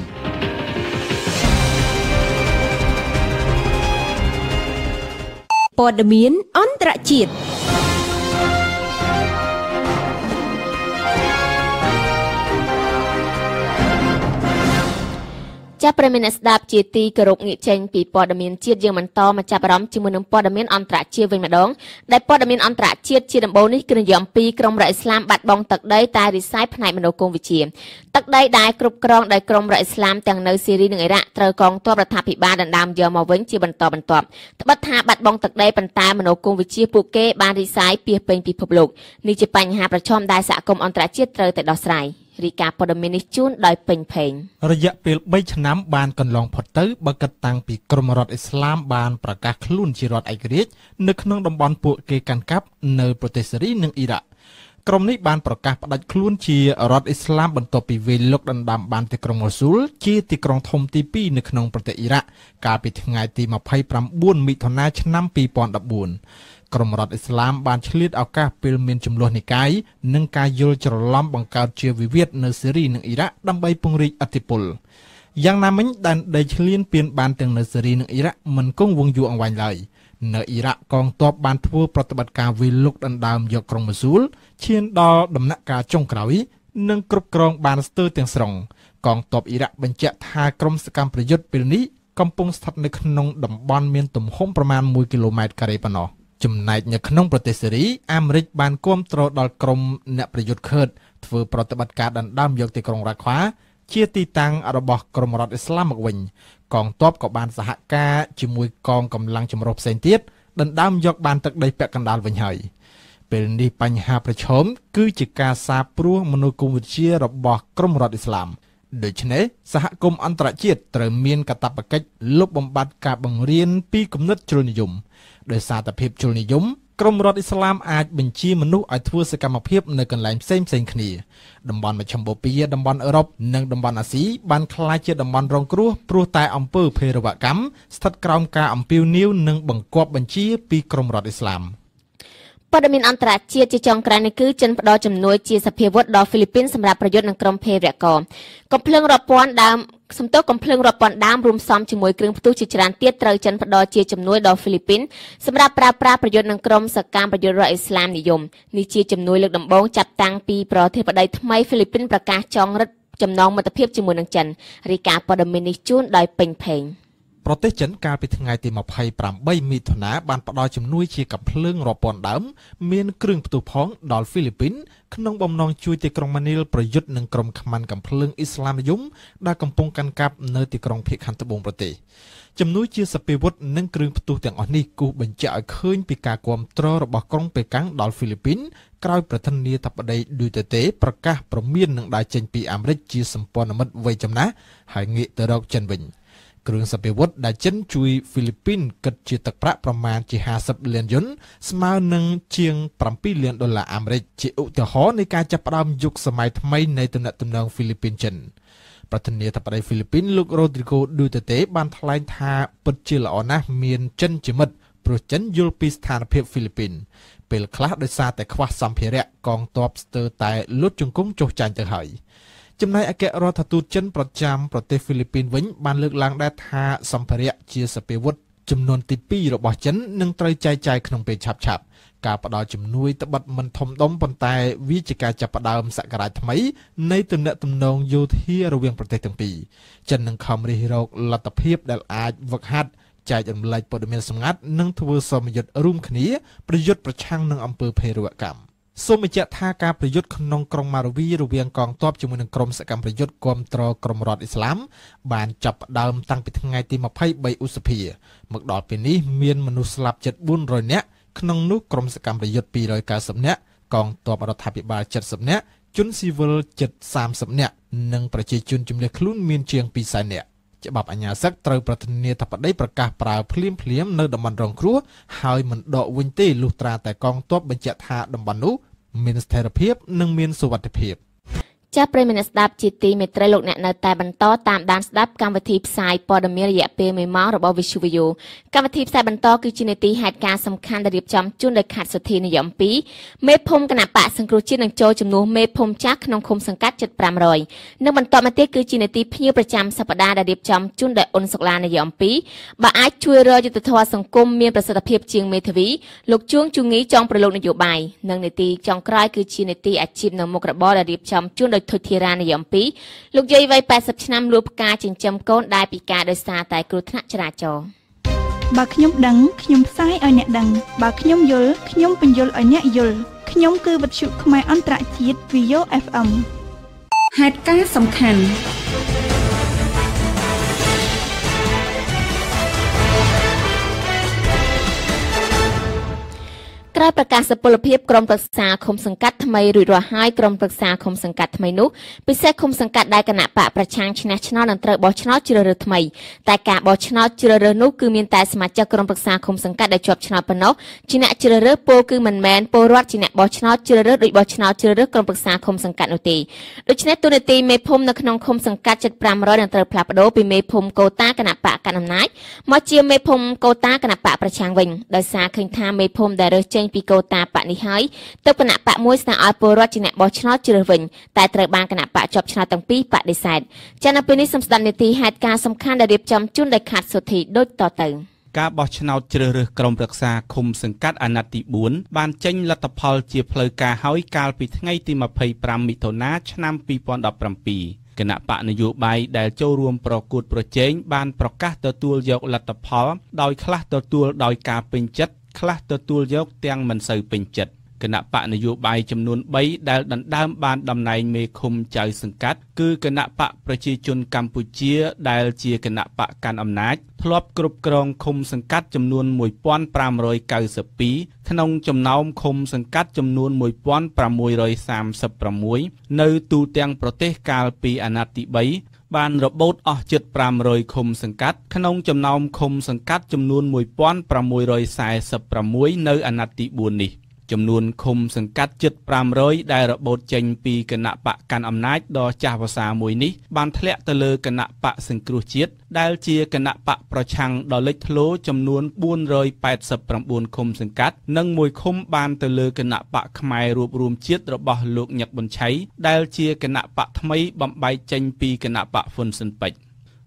ព័ត៌មានអន្តរជាតិចាប់ប្រិយមិត្តស្ដាប់ជាទីគោរពងាកចេញពីព័ត៌មានជាតិយើងបន្តមកចាប់អារម្មណ៍ជាមួយនឹងព័ត៌មានអន្តរជាតិវិញម្ដងដែលព័ត៌មានអន្តរជាតិជាដំបូងនេះគឺនិយាយអំពីក្រុមរដ្ឋឥស្លាមបាត់បង់ទឹកដីតែរិស័យផ្នែកមនោគមវិជ្ជាទឹកដីដែលគ្រប់គ្រងដោយក្រុមរដ្ឋឥស្លាមទាំងនៅស៊ីរីនិងអ៊ីរ៉ាក់ត្រូវកងទ័ពរដ្ឋាភិបាលដណ្ដើមយកមកវិញជាបន្តបន្ទាប់ត្បិតថាបាត់បង់ទឹកដីប៉ុន្តែមនោគមវិជ្ជាពួកគេបានរិស័យពាសពេញពិភពលោកនេះជាបញ្ហាប្រឈមដែលសហគមន៍អន្តរជាតិត្រូវតែដោះស្រាយរីកាព័ត៌មាននេះជូនដោយពេញភេងរយៈពេលបីឆ្នាំបានកន្លងផុតទៅបើគិតតាំងពីក្រុមរដ្ឋឥស្លាមបានប្រកាសខ្លួនជារដ្ឋឯករាជ្យនៅក្នុងតំបន់ពួកគេកាន់កាប់នៅប្រទេសសេរីនិងអ៊ីរ៉ាក់ក្រុមនេះបានប្រកាសផ្ដាច់ខ្លួនជារដ្ឋឥស្លាមបន្ទាប់ពីវាយលុកដណ្ដើមបានទីក្រុងម៉ូស៊ូលជាទីក្រុងធំទីពីរនៅក្នុងប្រទេសអ៊ីរ៉ាក់កាលពីថ្ងៃទីម្ភៃប្រាំបួនមិថុនាឆ្នាំពីរពាន់ដប់បួនក្រុមរដ្ឋឥស្លាមបានឆ្លៀតឱកាសពេលមានចំនួននិកាយនិងការយល់ច្រឡំបង្កើតជាវិវាទនៅសេរីនិងអ៊ីរ៉ាក់ដើម្បីពង្រីកឥទ្ធិពលយ៉ាងណាមិញដែនដីឆ្លៀនពៀនបានទាំងនៅសេរីនិងអ៊ីរ៉ាក់មិនគង់វង្សយូរអង្វែងឡើយនៅអ៊ីរ៉ាក់កងទ័ពបានធ្វើប្រតិបត្តិការវាយលុកដណ្ដើមយកក្រុងម៉ូស៊ូលឈានដល់ដំណាក់កាលចុងក្រោយនិងគ្រប់គ្រងបានស្ទើរទាំងស្រុងកងទ័ពអ៊ីរ៉ាក់បញ្ជាក់ថាក្រុមសកម្មប្រយុទ្ធពេលនេះកំពុងស្ថិតនៅក្នុងតំបន់មានទំហំប្រមាណមួយគីឡូម៉ែត្រការ៉េប៉ុណ្ណោះចំណែកនៅក្នុងប្រទេសសេរីអាមេរិកបានគាំទ្រដល់ក្រុមអ្នកប្រយុទ្ធខឺតធ្វើប្រតិបត្តិការដណ្ដើមយកទីក្រុងរ៉ាខ្វាជាទីតាំងរបស់ក្រុមរដ្ឋឥស្លាមមកវិញកងទ័ពក៏បានសហការជាមួយកងកម្លាំងចម្រុះផ្សេងទៀតដណ្ដើមយកបានទឹកដីពាក់កណ្ដាលវិញហើយពេលនេះបញ្ហាប្រឈមគឺជាការសាបព្រោះមនោគមវិជ្ជារបស់ក្រុមរដ្ឋឥស្លាមដូច្នេះសហគមន៍អន្តរជាតិត្រូវមានកាតព្វកិច្ចលុបបំបាត់ការបង្រៀនពីគំនិតជ្រុលនិយមដោយសារតែភាពជ្រុលនិយមក្រុមរដ្ឋឥស្លាមអាចបញ្ជាមនុស្សឲ្យធ្វើសកម្មភាពនៅកន្លែងផ្សេងផ្សេងគ្នាតំបន់មជ្ឈិមបូព៌ាតំបន់អឺរ៉ុបនិងតំបន់អាស៊ីបានក្លាយជាតំបន់រងគ្រោះព្រោះតែអំពើភេរវកម្មស្ថិតក្រោមការអំពាវនាវនិងបង្គាប់បញ្ជាពីក្រុមរដ្ឋឥស្លាមព័ត៌មានអន្តរជាតិជាចុងក្រោយនេះគឺចិនផ្ដល់ជំនួយជាសភាវុធដល់ហ្វីលីពីនសម្រាប់ប្រយុទ្ធនឹងក្រុមភេរវកម្មកំភ្លើងរាប់ពាន់ដើមសំទោសកំភ្លើងរាប់ពាន់ដើមរួមផ្សំជាមួយគ្រឿងផ្ទុះជាច្រើនទៀតត្រូវចិនផ្ដល់ជាជំនួយដល់ហ្វីលីពីនសម្រាប់ប្រើប្រាស់ប្រយុទ្ធនឹងក្រុមសកម្មប្រយុទ្ធរដ្ឋឥស្លាមនិយមនេះជាជំនួយលើកដំបូងចាប់តាំងពីប្រធានាធិបតីថ្មីហ្វីលីពីនប្រកាសចង់រឹតចំណងមិត្តភាពជាមួយនឹងចិនរីកាព័ត៌មាននេះជូនដោយពេញភេងប្រទេសចិនកាលពីថ្ងៃទីម្ភៃប្រាំបីមិថុនាបានផ្ដល់ជំនួយជាកាភ្លើងរាប់ពាន់ដើមមានគ្រឿងផ្ទុះផងដល់ហ្វីលីពីនក្នុងបំណងជួយទីក្រុងម៉ានីលប្រយុទ្ធនឹងក្រុមខ្មាន់កាភ្លើងអ៊ីស្លាមនិយមដែលកំពុងកាន់កាប់នៅទីក្រុងភាគខាងត្បូងប្រទេសជំនួយជាសពាវុធនិងគ្រឿងផ្ទុះទាំងអស់នេះគូសបញ្ជាក់ឲ្យឃើញពីការគាំទ្ររបស់ក្រុងប៉េកាំងដល់ហ្វីលីពីនក្រោយប្រធានាធិបតីឌូតេតេប្រកាសប្រមាននឹងដើរចេញពីអាមេរិកជាសម្ព័ន្ធមិត្តវ័យចំណាស់ហើយងាកទៅរកចិនវិញគ្រឿងសពាវុធដែលចិនជួយហ្វីលីពីនគិតជាទឹកប្រាក់ប្រមាណជាห้าสิบលានយន់ស្មើនឹងជាងเจ็ดលានដុល្លារអាមេរិកជាឧទាហរណ៍នៃការចាប់ផ្ដើមយុគសម័យថ្មីនៃទំនាក់ទំនងហ្វីលីពីនចិនប្រធានាធិបតីហ្វីលីពីនលោករ៉ូឌ្រីហ្គោឌូតេតេបានថ្លែងថាពិតជាល្អណាស់មានចិនជាមិត្តព្រោះចិនយល់ពីស្ថានភាពហ្វីលីពីនពេលខ្លះដោយសារតែខ្វះសម្ភារៈកងទ័ពស្ទើរតែលុតជង្គង់ចុះចាញ់ទៅហើយចំណែកអគ្គរដ្ឋទូតចិនប្រចាំប្រទេសហ្វីលីពីនវិញបានលើកឡើងដែរថាសម្ភារៈជាសពាវុធចំនួនទីពីររបស់ចិននឹងត្រូវចែកចាយក្នុងពេលឆាប់ៗការផ្ដល់ជំនួយត្បិតមិនធំដុំប៉ុន្តែវាជាការចាប់ផ្ដើមសក្តានុពលថ្មីនៃទំនាក់ទំនងយោធារវាងប្រទេសទាំងពីរចិននឹងខំរិះរកលទ្ធភាពដែលអាចវឹកហាត់ចែករំលែកព័ត៌មានសម្ងាត់និងធ្វើសមយុទ្ធរួមគ្នាប្រយុទ្ធប្រឆាំងនឹងអំពើភេរវកម្មសូមបញ្ជាក់ថាការប្រយុទ្ធក្នុងក្រុងម៉ារវីរវាងកងទ័ពជាមួយនឹងក្រុមសកម្មប្រយុទ្ធគាំទ្រក្រុមរដ្ឋអ៊ីស្លាមបានចាប់ផ្ដើមតាំងពីថ្ងៃទីម្ភៃបីឧសភាមកដល់ពេលនេះមានមនុស្សស្លាប់ជិតបួនរយនាក់ក្នុងនោះក្រុមសកម្មប្រយុទ្ធពីររយកៅសិបនាក់កងទ័ពរដ្ឋាភិបាលជិតសិបនាក់ជនស៊ីវិលជិតសាមសិបនាក់និងប្រជាជនជំនះខ្លួនមានជាងពីរសែននាក់ច្បាប់អាជ្ញាសឹកត្រូវប្រធានាធិបតីប្រកាសប្រើភ្លាមភ្លាមនៅតំបន់រងគ្រោះហើយមិនដកវិញទេលុះត្រាតែកងទ័ពបញ្ជាក់ថាតំបន់នោះមានស្ថិរភាពនិងមានសុវត្ថិភាពចាស់ប្រិយមិត្តស្ដាប់ជាទីមេត្រីលោកអ្នកនៅតែបន្តតាមដានស្ដាប់កម្មវិធីផ្សាយព័ត៌មានរយៈពេលមួយម៉ោងរបស់ Visu Video កម្មវិធីផ្សាយបន្តគឺជានីតិហេតុការណ៍សំខាន់ដែលរៀបចំជូនដោយខាត់សុធីនិយមពីរមេភូមិគណៈបកសង្គ្រោះជាតិនឹងចូលជំនួសមេភូមិចាស់ក្នុងឃុំសង្កាត់ជិតfive hundredនិងបន្តមកទៀតគឺជានីតិភ្ញៀវប្រចាំសប្តាហ៍ដែលរៀបចំជូនដោយអ៊ុនសុកឡានិយមពីរបើអាចជួយរកយុទ្ធធម៌សង្គមមានប្រសិទ្ធភាពជាងមេធាវីលោកជួងជងីចុងប្រឡូកនយោបាយនិងនីតិចុងក្រោយគឺជានីតិអាជីពនៅមុខរបរដែលរៀបចំជូនដោយធុធារានិយមពីរលោកយាយវ័យeightyឆ្នាំលួចផ្កាចិញ្ចឹមកូនដែលពិការដោយសារតែគ្រោះថ្នាក់ចរាចរណ៍បើខ្ញុំដឹងខ្ញុំផ្សាយឲ្យអ្នកដឹងបើខ្ញុំយល់ខ្ញុំបញ្យល់ឲ្យអ្នកយល់ខ្ញុំគឺវិទ្យុខ្មែរអន្តរជាតិ Video เอฟ เอ็ม ហេតុការណ៍សំខាន់ក្រោយប្រកាសសុពលភាពក្រុមប្រឹក្សាឃុំសង្កាត់ថ្មីរួចរាល់ហើយក្រុមប្រឹក្សាឃុំសង្កាត់ថ្មីនោះពិសេសឃុំសង្កាត់ដែលគណៈបកប្រឆាំងឈ្នះឆ្នោតនឹងត្រូវបោះឆ្នោតជ្រើសរើសថ្មីតែការបោះឆ្នោតជ្រើសរើសនោះគឺមានតែសមាជិកក្រុមប្រឹក្សាឃុំសង្កាត់ដែលជាប់ឆ្នោតប៉ុណ្ណោះជាអ្នកជ្រើសរើសពលគឺមិនមែនពលរដ្ឋជាអ្នកបោះឆ្នោតជ្រើសរើសដោយបោះឆ្នោតជ្រើសរើសក្រុមប្រឹក្សាឃុំសង្កាត់នោះទេដូច្នេះទូនាទីមេភូមិនៅក្នុងឃុំសង្កាត់ជិតfive hundredនឹងត្រូវផ្លាស់ប្ដូរពីមេភូមិកូតាគណៈបកកណ្ដាលអំណាចមកជាមេភូមិកូតាគណៈបកប្រឆាំងវិញដោយសារឃើញថាមេភូមិដែលរើសចេញពីកូតាបកនេះហើយទៅគណៈបកមួយស្នើឲ្យពលរដ្ឋជាអ្នកបោះឆ្នោតជ្រើសវិញតែត្រូវបានគណៈបកជាប់ឆ្នោតទាំងពីរបដិសេធចានៅពេលនេះសូមស្ដាប់នីតិហេតុការណ៍សំខាន់ដែលរៀបចំជូនដោយខាត់សុធីដូចតទៅការបោះឆ្នោតជ្រើសរើសក្រុមប្រឹក្សាឃុំសង្កាត់អាណត្តិទីfourបានចេញលទ្ធផលជាផ្លូវការហើយកាលពីថ្ងៃទីtwenty-fiveមិថុនាឆ្នាំtwo thousand seventeenគណៈបកនយោបាយដែលចូលរួមប្រកួតប្រជែងបានប្រកាសទទួលយកលទ្ធផលដោយខ្លះទទួលដោយការពេញចិត្តខ្លះទទួលយកទាំងមិនសូវពេញចិត្តគណៈបកនយោបាយចំនួនthreeដែលដណ្ដើមបានតំណែងមេឃុំចៅសង្កាត់គឺគណៈបកប្រជាជនកម្ពុជាដែលជាគណៈបកកាន់អំណាចធ្លាប់គ្រប់គ្រងឃុំសង្កាត់ចំនួនone thousand five hundred ninety-twoក្នុងចំណោមឃុំសង្កាត់ចំនួនone thousand six hundred thirty-sixនៅទូទាំងប្រទេសកាលពីអាណត្តិទីthreeបានរបូតអស់ជិតfive hundredឃុំសង្កាត់ក្នុងចំណោមឃុំសង្កាត់ចំនួនone thousand six hundred forty-sixនៅអាណត្តិទីfourនេះចំនួនឃុំសង្កាត់ជិតfive hundredដែលរបូតចេញពីគណៈបកកាន់អំណាចដ៏ចាស់វស្សាមួយនេះបានធ្លាក់ទៅលើគណៈបកសង្គ្រោះជាតិដែលជាគណៈបកប្រឆាំងដ៏លេចធ្លោចំនួនfour hundred eighty-nineឃុំសង្កាត់និងមួយឃុំបានទៅលើគណៈបកខ្មែររួបរวมជាតិរបស់លោកញឹកប៊ុនឆៃដែលជាគណៈបកថ្មីបំបែកចេញពីគណៈបកហ៊ុនស៊ិនប៉ិច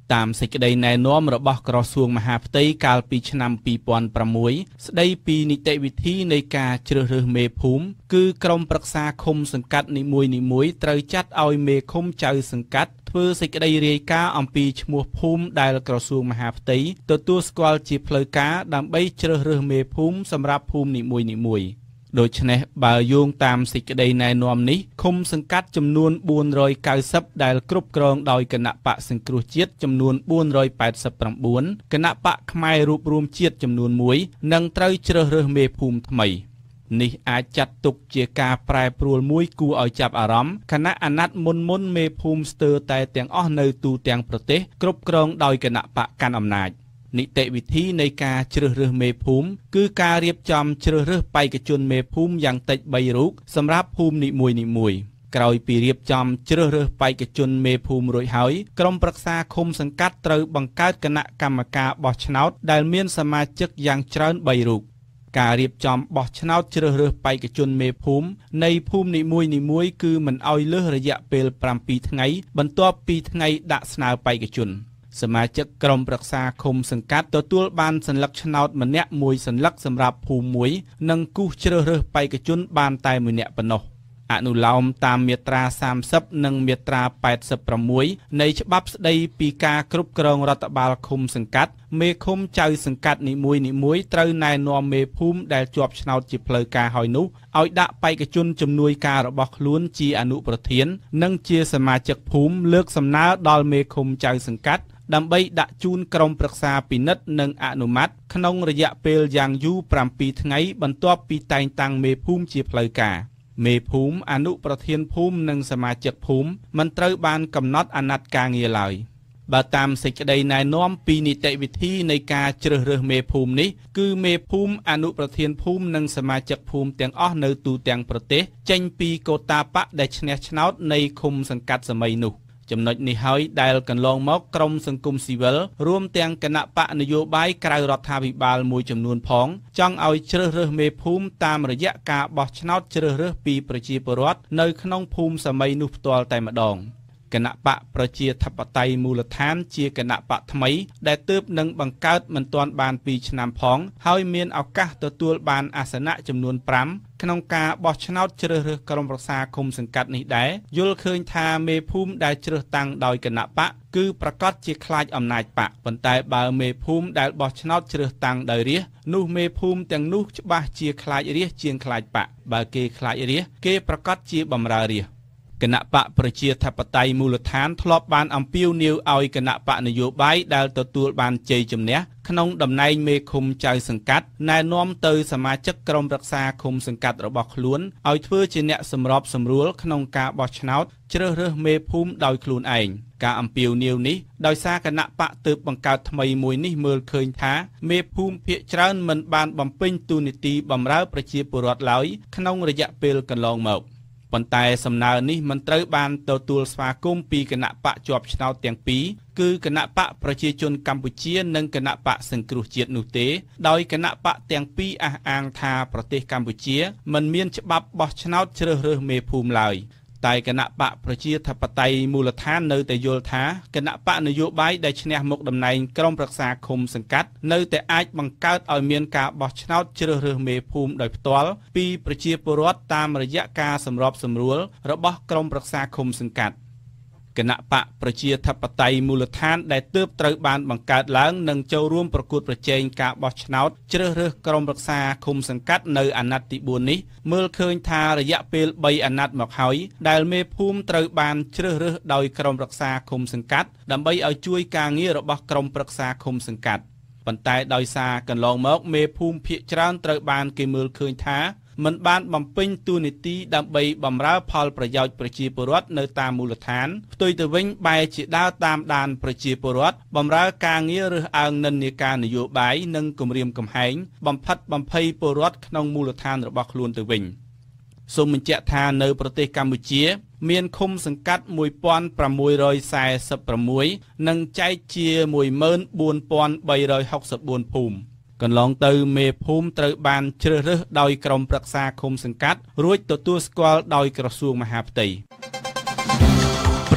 តាមសេចក្តីណែនាំរបស់ក្រសួងមហាផ្ទៃកាលពីឆ្នាំពីរពាន់ប្រាំមួយស្តីពីនីតិវិធីនៃការជ្រើសរើសមេភូមិគឺក្រុមប្រឹក្សាឃុំសង្កាត់នីមួយៗត្រូវចាត់ឲ្យមេឃុំចៅសង្កាត់ធ្វើសេចក្តីរាយការណ៍អំពីឈ្មោះភូមិដែលក្រសួងមហាផ្ទៃទទួលស្គាល់ជាផ្លូវការដើម្បីជ្រើសរើសមេភូមិសម្រាប់ភូមិនីមួយៗដូច្នេះបើយោងតាមសេចក្តីណែនាំនេះឃុំសង្កាត់ចំនួនបួនរយកៅសិបដែលគ្រប់គ្រងដោយគណៈបកសង្គ្រោះជាតិចំនួនបួនរយប៉ែតសិបប្រាំបួនគណៈបកផ្នែករួបរวมជាតិចំនួនមួយនិងត្រូវជ្រើសរើសមេភូមិថ្មីនេះអាចចាត់ទុកជាការប្រែប្រួលមួយគួរឲ្យចាប់អារម្មណ៍គណៈអាណត្តិមុនមុនមេភូមិស្ទើរតែទាំងអស់នៅទូទាំងប្រទេសគ្រប់គ្រងដោយគណៈបកកាន់អំណាចនីតិវិធីនៃការជ្រើសរើសមេភូមិគឺការរៀបចំជ្រើសរើសបេក្ខជនមេភូមិយ៉ាងតិចបីរូបសម្រាប់ភូមិនីមួយៗក្រោយពីរៀបចំជ្រើសរើសបេក្ខជនមេភូមិរួចហើយក្រុមប្រឹក្សាឃុំសង្កាត់ត្រូវបង្កើតគណៈកម្មការបោះឆ្នោតដែលមានសមាជិកយ៉ាងច្រើនបីរូបការរៀបចំបោះឆ្នោតជ្រើសរើសបេក្ខជនមេភូមិនៃភូមិនីមួយៗគឺមិនឲ្យលើសរយៈពេលប្រាំពីរថ្ងៃបន្ទាប់ពីថ្ងៃដាក់ស្នើបេក្ខជនសមាជិកក្រុមប្រឹក្សាឃុំសង្កាត់ទទួលបានសញ្ញាឆ្នោតម្នាក់មួយសញ្ញាសម្រាប់ភូមិមួយនិងគូសជ្រើសរើសបេក្ខជនបានតែម្នាក់ប៉ុណ្ណោះអនុលោមតាមមាត្រាសាមសិបនិងមាត្រាប៉ែតសិបប្រាំមួយនៃច្បាប់ស្តីពីការគ្រប់គ្រងរដ្ឋបាលឃុំសង្កាត់មេឃុំចៅសង្កាត់នីមួយៗត្រូវណែនាំមេភូមិដែលជាប់ឆ្នោតជាផ្លូវការហើយនោះឲ្យដាក់បេក្ខជនជំនួយការរបស់ខ្លួនជាអនុប្រធាននិងជាសមាជិកភូមិលើកសំណើដល់មេឃុំចៅសង្កាត់ដើម្បីដាក់ជូនក្រុមប្រឹក្សាពិនិត្យនិងអនុម័តក្នុងរយៈពេលយ៉ាងយូរប្រាំពីរថ្ងៃបន្ទាប់ពីតែងតាំងមេភូមិជាផ្លូវការមេភូមិអនុប្រធានភូមិនិងសមាជិកភូមិមិនត្រូវបានកំណត់អាណត្តិការងារឡើយបើតាមសេចក្តីណែនាំពីនីតិវិធីនៃការជ្រើសរើសមេភូមិនេះគឺមេភូមិអនុប្រធានភូមិនិងសមាជិកភូមិទាំងអស់នៅទូទាំងប្រទេសចេញពីកូតាបៈដែលឈ្នះឆ្នោតនៃឃុំសង្កាត់សម័យនោះចំណុចនេះហើយដែលកន្លងមកក្រមសង្គមស៊ីវិលរួមទាំងគណៈបកនយោបាយក្រៅរដ្ឋាភិបាលមួយចំនួនផងចង់ឲ្យជ្រើសរើសមេភូមិតាមរយៈការបោះឆ្នោតជ្រើសរើសពីប្រជាពលរដ្ឋនៅក្នុងភូមិសម័យនោះផ្ទាល់តែម្ដងគណៈបកប្រជាធិបតេយ្យមូលដ្ឋានជាគណៈបកថ្មីដែលទើបនឹងបង្កើតមិនទាន់បានពីរឆ្នាំផងហើយមានឱកាសទទួលបានអាសនៈចំនួនប្រាំក្នុងការបោះឆ្នោតជ្រើសរើសក្រុមប្រឹក្សាឃុំសង្កាត់នេះដែរយល់ឃើញថាមេភូមិដែលជ្រើសតាំងដោយគណៈបកគឺប្រកាសជាខ្លាចអំណាចបកប៉ុន្តែបើមេភូមិដែលបោះឆ្នោតជ្រើសតាំងដោយរាស្ត្រនោះមេភូមិទាំងនោះច្បាស់ជាខ្លាចរាស្ត្រជាងខ្លាចបកបើគេខ្លាចរាស្ត្រគេប្រកាសជាបម្រើរាស្ត្រគណៈបកប្រជាធិបតេយ្យមូលដ្ឋានធ្លាប់បានអំពាវនាវឲ្យគណៈបកនយោបាយដែលទទួលបានជ័យជំនះក្នុងតំណែងមេឃុំចៅសង្កាត់ណែនាំទៅសមាជិកក្រុមប្រឹក្សាឃុំសង្កាត់របស់ខ្លួនឲ្យធ្វើជាអ្នកសម្របសម្រួលក្នុងការបោះឆ្នោតជ្រើសរើសមេភូមិដោយខ្លួនឯងការអំពាវនាវនេះដោយសារគណៈបកទើបបង្កើតថ្មីមួយនេះមើលឃើញថាមេភូមិភាគច្រើនមិនបានបំពេញតួនាទីបម្រើប្រជាពលរដ្ឋឡើយក្នុងរយៈពេលកន្លងមកប៉ុន្តែសំណើនេះមិនត្រូវបានទទួលស្វាគមន៍ពីគណៈបកជាប់ឆ្នោតទាំងពីរគឺគណៈបកប្រជាជនកម្ពុជានិងគណៈបកសង្គ្រោះជាតិនោះទេដោយគណៈបកទាំងពីរអះអាងថាប្រទេសកម្ពុជាមិនមានច្បាប់បោះឆ្នោតជ្រើសរើសមេភូមិឡើយតែគណៈបកប្រជាធិបតេយ្យមូលដ្ឋាននៅតែយល់ថាគណៈបកនយោបាយដែលឈ្នះមុខតំណែងក្រុមប្រឹក្សាឃុំសង្កាត់នៅតែអាចបង្កើតឲ្យមានការបោះឆ្នោតជ្រើសរើសមេភូមិដោយផ្ទាល់ពីប្រជាពលរដ្ឋតាមរយៈការសម្របសម្រួលរបស់ក្រុមប្រឹក្សាឃុំសង្កាត់គណៈបកប្រជាធិបតេយ្យមូលដ្ឋានដែលទើបត្រូវបានបង្កើតឡើងនិងចូលរួមប្រកួតប្រជែងការបោះឆ្នោតជ្រើសរើសក្រុមប្រឹក្សាឃុំសង្កាត់នៅអាណត្តិទីបួននេះមើលឃើញថារយៈពេលបីអាណត្តិមកហើយដែលមេភូមិត្រូវបានជ្រើសរើសដោយក្រុមប្រឹក្សាឃុំសង្កាត់ដើម្បីឲ្យជួយការងាររបស់ក្រុមប្រឹក្សាឃុំសង្កាត់ប៉ុន្តែដោយសារកន្លងមកមេភូមិភាគច្រើនត្រូវបានគេមើលឃើញថាមិនបានបំពេញតួនាទីដើម្បីបម្រើផលប្រយោជន៍ប្រជាពលរដ្ឋនៅតាមមូលដ្ឋានផ្ទុយទៅវិញបែរជាដើរតាមដានប្រជាពលរដ្ឋបម្រើការងាររើសអើងនិន្នាការនយោបាយនិងគំរាមកំហែងបំផិតបំភ័យពលរដ្ឋក្នុងមូលដ្ឋានរបស់ខ្លួនទៅវិញសូមបញ្ជាក់ថានៅប្រទេសកម្ពុជាមានឃុំសង្កាត់មួយពាន់ប្រាំមួយរយសែសិបប្រាំមួយនិងចែកជាមួយម៉ឺនបួនពាន់បីរយហុកសិបបួនភូមិកន្លងទៅមេភូមិត្រូវបានជ្រើសរើសដោយក្រុមប្រឹក្សាឃុំសង្កាត់រួចទទួលស្គាល់ដោយក្រសួងមហាផ្ទៃព្រ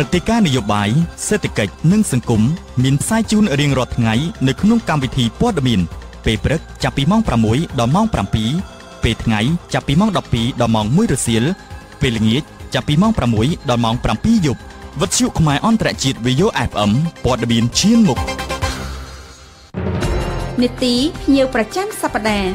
ព្រឹត្តិការណ៍នយោបាយសេដ្ឋកិច្ចនិងសង្គមមានផ្សាយជូនរៀងរាល់ថ្ងៃនៅក្នុងកម្មវិធីព័ត៌មានពេលព្រឹកចាប់ពីម៉ោងប្រាំមួយដល់ម៉ោងប្រាំពីរពេលថ្ងៃចាប់ពីម៉ោងដប់ពីរដល់ម៉ោងមួយរសៀលពេលល្ងាចចាប់ពីម៉ោងប្រាំមួយដល់ម៉ោងប្រាំពីរយប់វិទ្យុខ្មែរអន្តរជាតិ វី អូ អេហ្វ អេម ព័ត៌មានឈានមុខនីតិភ្ញៀវប្រចាំសប្តាហ៍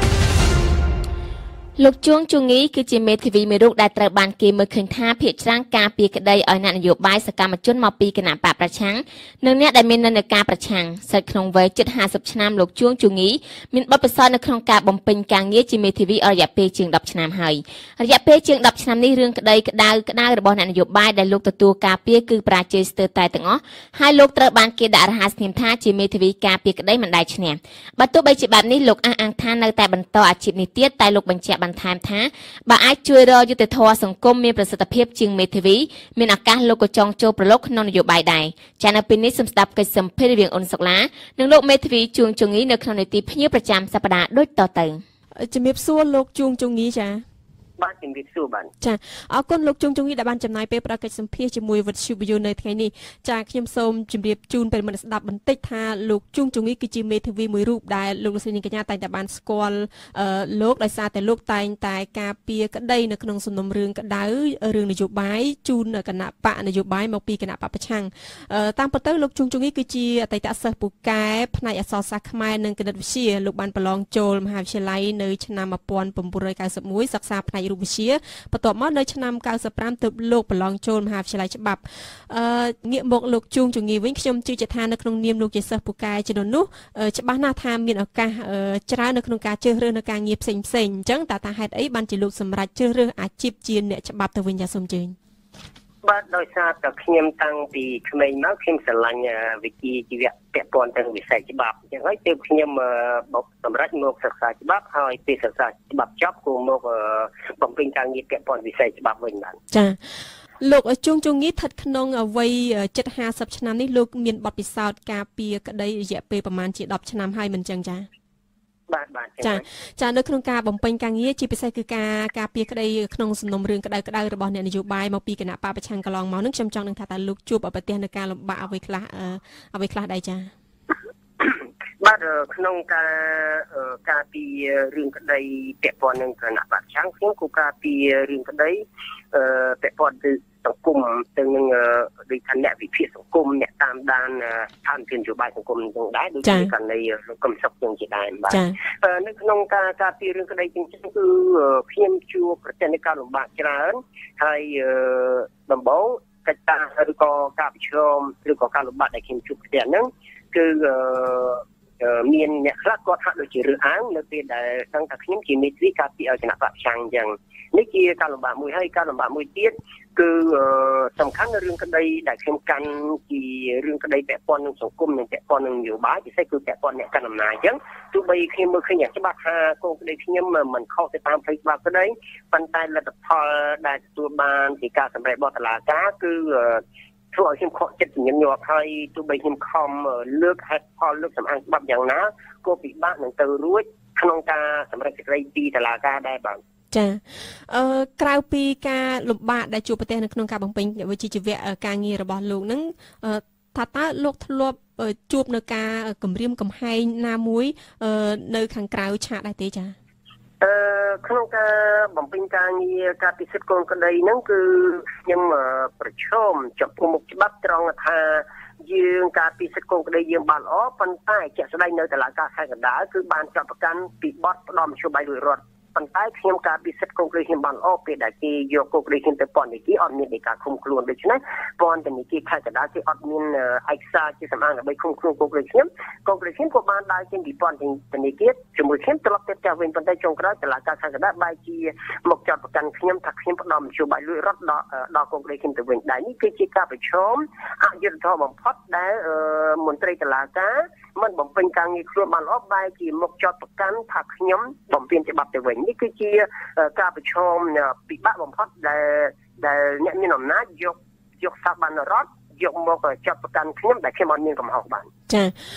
លោកជួងជងីគឺជាមេធាវីមួយរូបដែលត្រូវបានគេមើលឃើញថាភាគច្រើនការពីក្តីឲ្យអ្នកនយោបាយសកម្មជនមកពីគណៈបកប្រឆាំងនិងអ្នកដែលមាននិន្នាការប្រឆាំងស្ថិតក្នុងវ័យជិតห้าสิบឆ្នាំលោកជួងជងីមានបទពិសោធន៍នៅក្នុងការបំពេញការងារជាមេធាវីអស់រយៈពេលជាងដប់ឆ្នាំហើយរយៈពេលជាងដប់ឆ្នាំនេះរឿងក្តីក្តៅក្តៅរបស់អ្នកនយោបាយដែលលោកទទួលការពីគឺប្រាជ័យស្ទើរតែទាំងអស់ហើយលោកត្រូវបានគេដាក់រហ័សនាមថាជាមេធាវីការពីក្តីមិនដែលឈ្នះបើទោះបីជាបែបនេះលោកអះអាងថានៅតែបន្តអាជីពនេះទៀតតែលោកបញ្ជាក់បន្ថែមថាបើអាចជួយរកយុត្តិធម៌សង្គមមានប្រសិទ្ធភាពជាងមេធាវីមានឱកាសលោកក៏ចង់ចូលប្រឡូកក្នុងនយោបាយដែរចា៎នៅពេលនេះសូមស្ដាប់កិច្ចសម្ភាសន៍រវាងអ៊ុនសុកឡានិងលោកមេធាវីជួងជងីនៅក្នុងនីតិភ្ញៀវប្រចាំសប្តាហ៍ដូចតទៅជំរាបសួរលោកជួងជងីចា៎បាទជំរាបសួរបាទចាអរគុណលោកជួងជងីដែលបានចំណាយពេលផ្ដល់កិច្ចសម្ភាសន៍ជាមួយវិទ្យុវិទ្យុនៅថ្ងៃនេះចាខ្ញុំសូមជម្រាបជូនប្រិយមិត្តស្ដាប់បន្តិចថាលោកជួងជងីគឺជាមេធាវីមួយរូបដែលលោកលោកស្រីនាងកញ្ញាតែងតែបានស្គាល់លោកដោយសារតែលោកតែងតែការពារក្តីនៅក្នុងសំណុំរឿងក្តៅរឿងនយោបាយជូនគណៈបកនយោបាយមកពីគណៈបកប្រឆាំងតាមពិតទៅលោកជួងជងីគឺជាអតីតសិស្សពូកែផ្នែកអក្សរសាស្ត្រខ្មែរនិងគណិតវិទ្យាលោកបានប្រឡងចូលមហាវិទ្យាល័យនៅឆ្នាំmột nghìn chín trăm chín mươi mốtសិក្សាផ្នែករូបវិទ្យាបន្ទាប់មកនៅឆ្នាំ九十五ទើបលោកប្រឡងចូលមហាវិទ្យាល័យច្បាប់អឺងាកមកលោកជួងជងីវិញខ្ញុំជឿជាថានៅក្នុងនាមលោកជាសិស្សពូកែជំនាន់នោះច្បាស់ណាស់ថាមានឱកាសច្រើននៅក្នុងការជ្រើសរើសនៅការងារផ្សេងផ្សេងអញ្ចឹងតើតាហេតុអីបានជាលោកសម្រេចជ្រើសរើសអាជីពជាអ្នកច្បាប់ទៅវិញចាសូមជឿបាទដោយសារតែខ្ញុំតាំងពីក្មេងមកខ្ញុំស្រឡាញ់វិជ្ជាជីវៈពាក់ព័ន្ធទៅវិស័យច្បាប់អញ្ចឹងហើយទើបខ្ញុំសម្រេចមកសិក្សាច្បាប់ហើយពេលសិក្សាច្បាប់ចប់ក៏មកបំពេញការងារពាក់ព័ន្ធវិស័យច្បាប់វិញបាទចាលោកជួងជងីស្ថិតក្នុងវ័យជិតห้าสิบឆ្នាំនេះលោកមានបទពិសោធន៍ការពារក្តីរយៈពេលប្រមាណជាដប់ឆ្នាំហើយមិនអញ្ចឹងចាបាទបាទចាចានៅក្នុងការបំពេញការងារជាពិសេសគឺការការពារក្តីក្នុងសំណុំរឿងក្តៅក្តៅរបស់អ្នកនយោបាយមកពីគណៈបកប្រឆាំងកន្លងមកនឹងខ្ញុំចង់នឹងថាតើលោកជួបប្រទះនៅការលំបាកអ្វីខ្លះអ្វីខ្លះដែរចាបាទក្នុងការការពាររឿងក្តីពាក់ព័ន្ធនឹងគណៈបកប្រឆាំងខ្ញុំក៏ការពាររឿងក្តីពាក់ព័ន្ធទៅសង្គមទៅនឹងដូចថាអ្នកវិភាគសង្គមអ្នកតាមដានស្ថានភាពនយោបាយសង្គមទាំងដែរដូចជាករណីលោកកឹមសុខទាំងជាដែរបាទនៅក្នុងការការពាររឿងក្តីចឹងគឺខ្ញុំជួបប្រទះនៃការលំបាកច្រើនហើយដំបូងកិច្ចការឬក៏ការប្រឈមឬក៏ការលំបាកដែលខ្ញុំជួបផ្ទះហ្នឹងគឺមានអ្នកខ្លះគាត់ហាក់ដូចជារើសអើងនៅពេលដែលដឹងថាខ្ញុំជាមេធាវីការពារឲ្យគណៈបកប្រឆាំងអញ្ចឹងនេះជាការលំបាកមួយហើយការលំបាកមួយទៀតគឺសំខាន់នៅរឿងក្តីដែលខ្ញុំកាន់ជារឿងក្តីពាក់ព័ន្ធនឹងសង្គមនិងពាក់ព័ន្ធនឹងនយោបាយពិសេសគឺពាក់ព័ន្ធអ្នកកាន់អំណាចអញ្ចឹងទោះបីខ្ញុំមើលឃើញយ៉ាងច្បាស់ថាកូនក្តីខ្ញុំមិនខុសទៅតាមផ្លូវច្បាប់ក្តីប៉ុន្តែលទ្ធផលដែលទទួលបានពីការសម្រេចរបស់តុលាការគឺធ្វើឲ្យខ្ញុំខកចិត្តជំនាញញាប់ហើយទោះបីខ្ញុំខំលើកហេតុផលលើកសំអាងច្បាប់យ៉ាងណាក៏ពិបាកនឹងទៅរួចក្នុងការសម្រេចសេចក្តីពីតុលាការដែរបាទចាអឺក្រៅពីការលំបាកដែលជួបប្រទះនៅក្នុងការបំពេញវិជ្ជាជីវៈការងាររបស់លោកនឹងថាតើលោកធ្លាប់ជួបនៅការគំរាមកំហែងណាមួយនៅខាងក្រៅឆាកដែរទេចាអឺក្នុងការបំពេញការងារការពិសិដ្ឋកូនក្តីហ្នឹងគឺខ្ញុំប្រឈមចំពោះមុខច្បាប់ត្រង់ថាយើងការពិសិដ្ឋកូនក្តីយើងបានល្អប៉ុន្តែជាក់ស្ដែងនៅតុលាការខេត្តកណ្ដាលគឺបានចាប់ប្រកាន់ពីបទផ្ដំនយោបាយលួចរត់ប៉ុន្តែខ្ញុំការពិសិដ្ឋកូនក្តីខ្ញុំបានល្អពេលដែលគេយកកូនក្តីខ្ញុំទៅពន្ធនាគារអត់មានឯកាឃុំខ្លួនដូច្នេះពន្ធនាគារខេត្តកណ្ដាលគេអត់មានឯកសារជាសម្អាងដើម្បីឃុំខ្លួនកូនក្តីខ្ញុំកូនក្តីខ្ញុំក៏បានដើរចេញពីពន្ធនាគារជាមួយខ្ញុំត្រឡប់ទៅផ្ទះវិញប៉ុន្តែចុងក្រោយតុលាការខេត្តកណ្ដាលបែរជាមកចាត់ប្រកាន់ខ្ញុំថាខ្ញុំផ្ដំនយោបាយលួចរត់ដល់ដល់កូនក្តីខ្ញុំទៅវិញដែរនេះគឺជាការប្រឈមអយុត្តិធម៌បំផុតដែលមន្ត្រីតុលាការមិនបំពេញការងារខ្លួនបានល្អបែរជាមកចាត់ប្រកាន់ថាខ្ញុំបំពេញច្បាប់ទៅវិញនេះគឺជាការប្រឈមពិបាកបំផុតដែលដែលអ្នកមានអំណាចយកយកស្ថាប័នរដ្ឋយកមកចាត់ប្រកាន់ខ្ញុំដែលខ្ញុំអត់មានកំហុសបានចា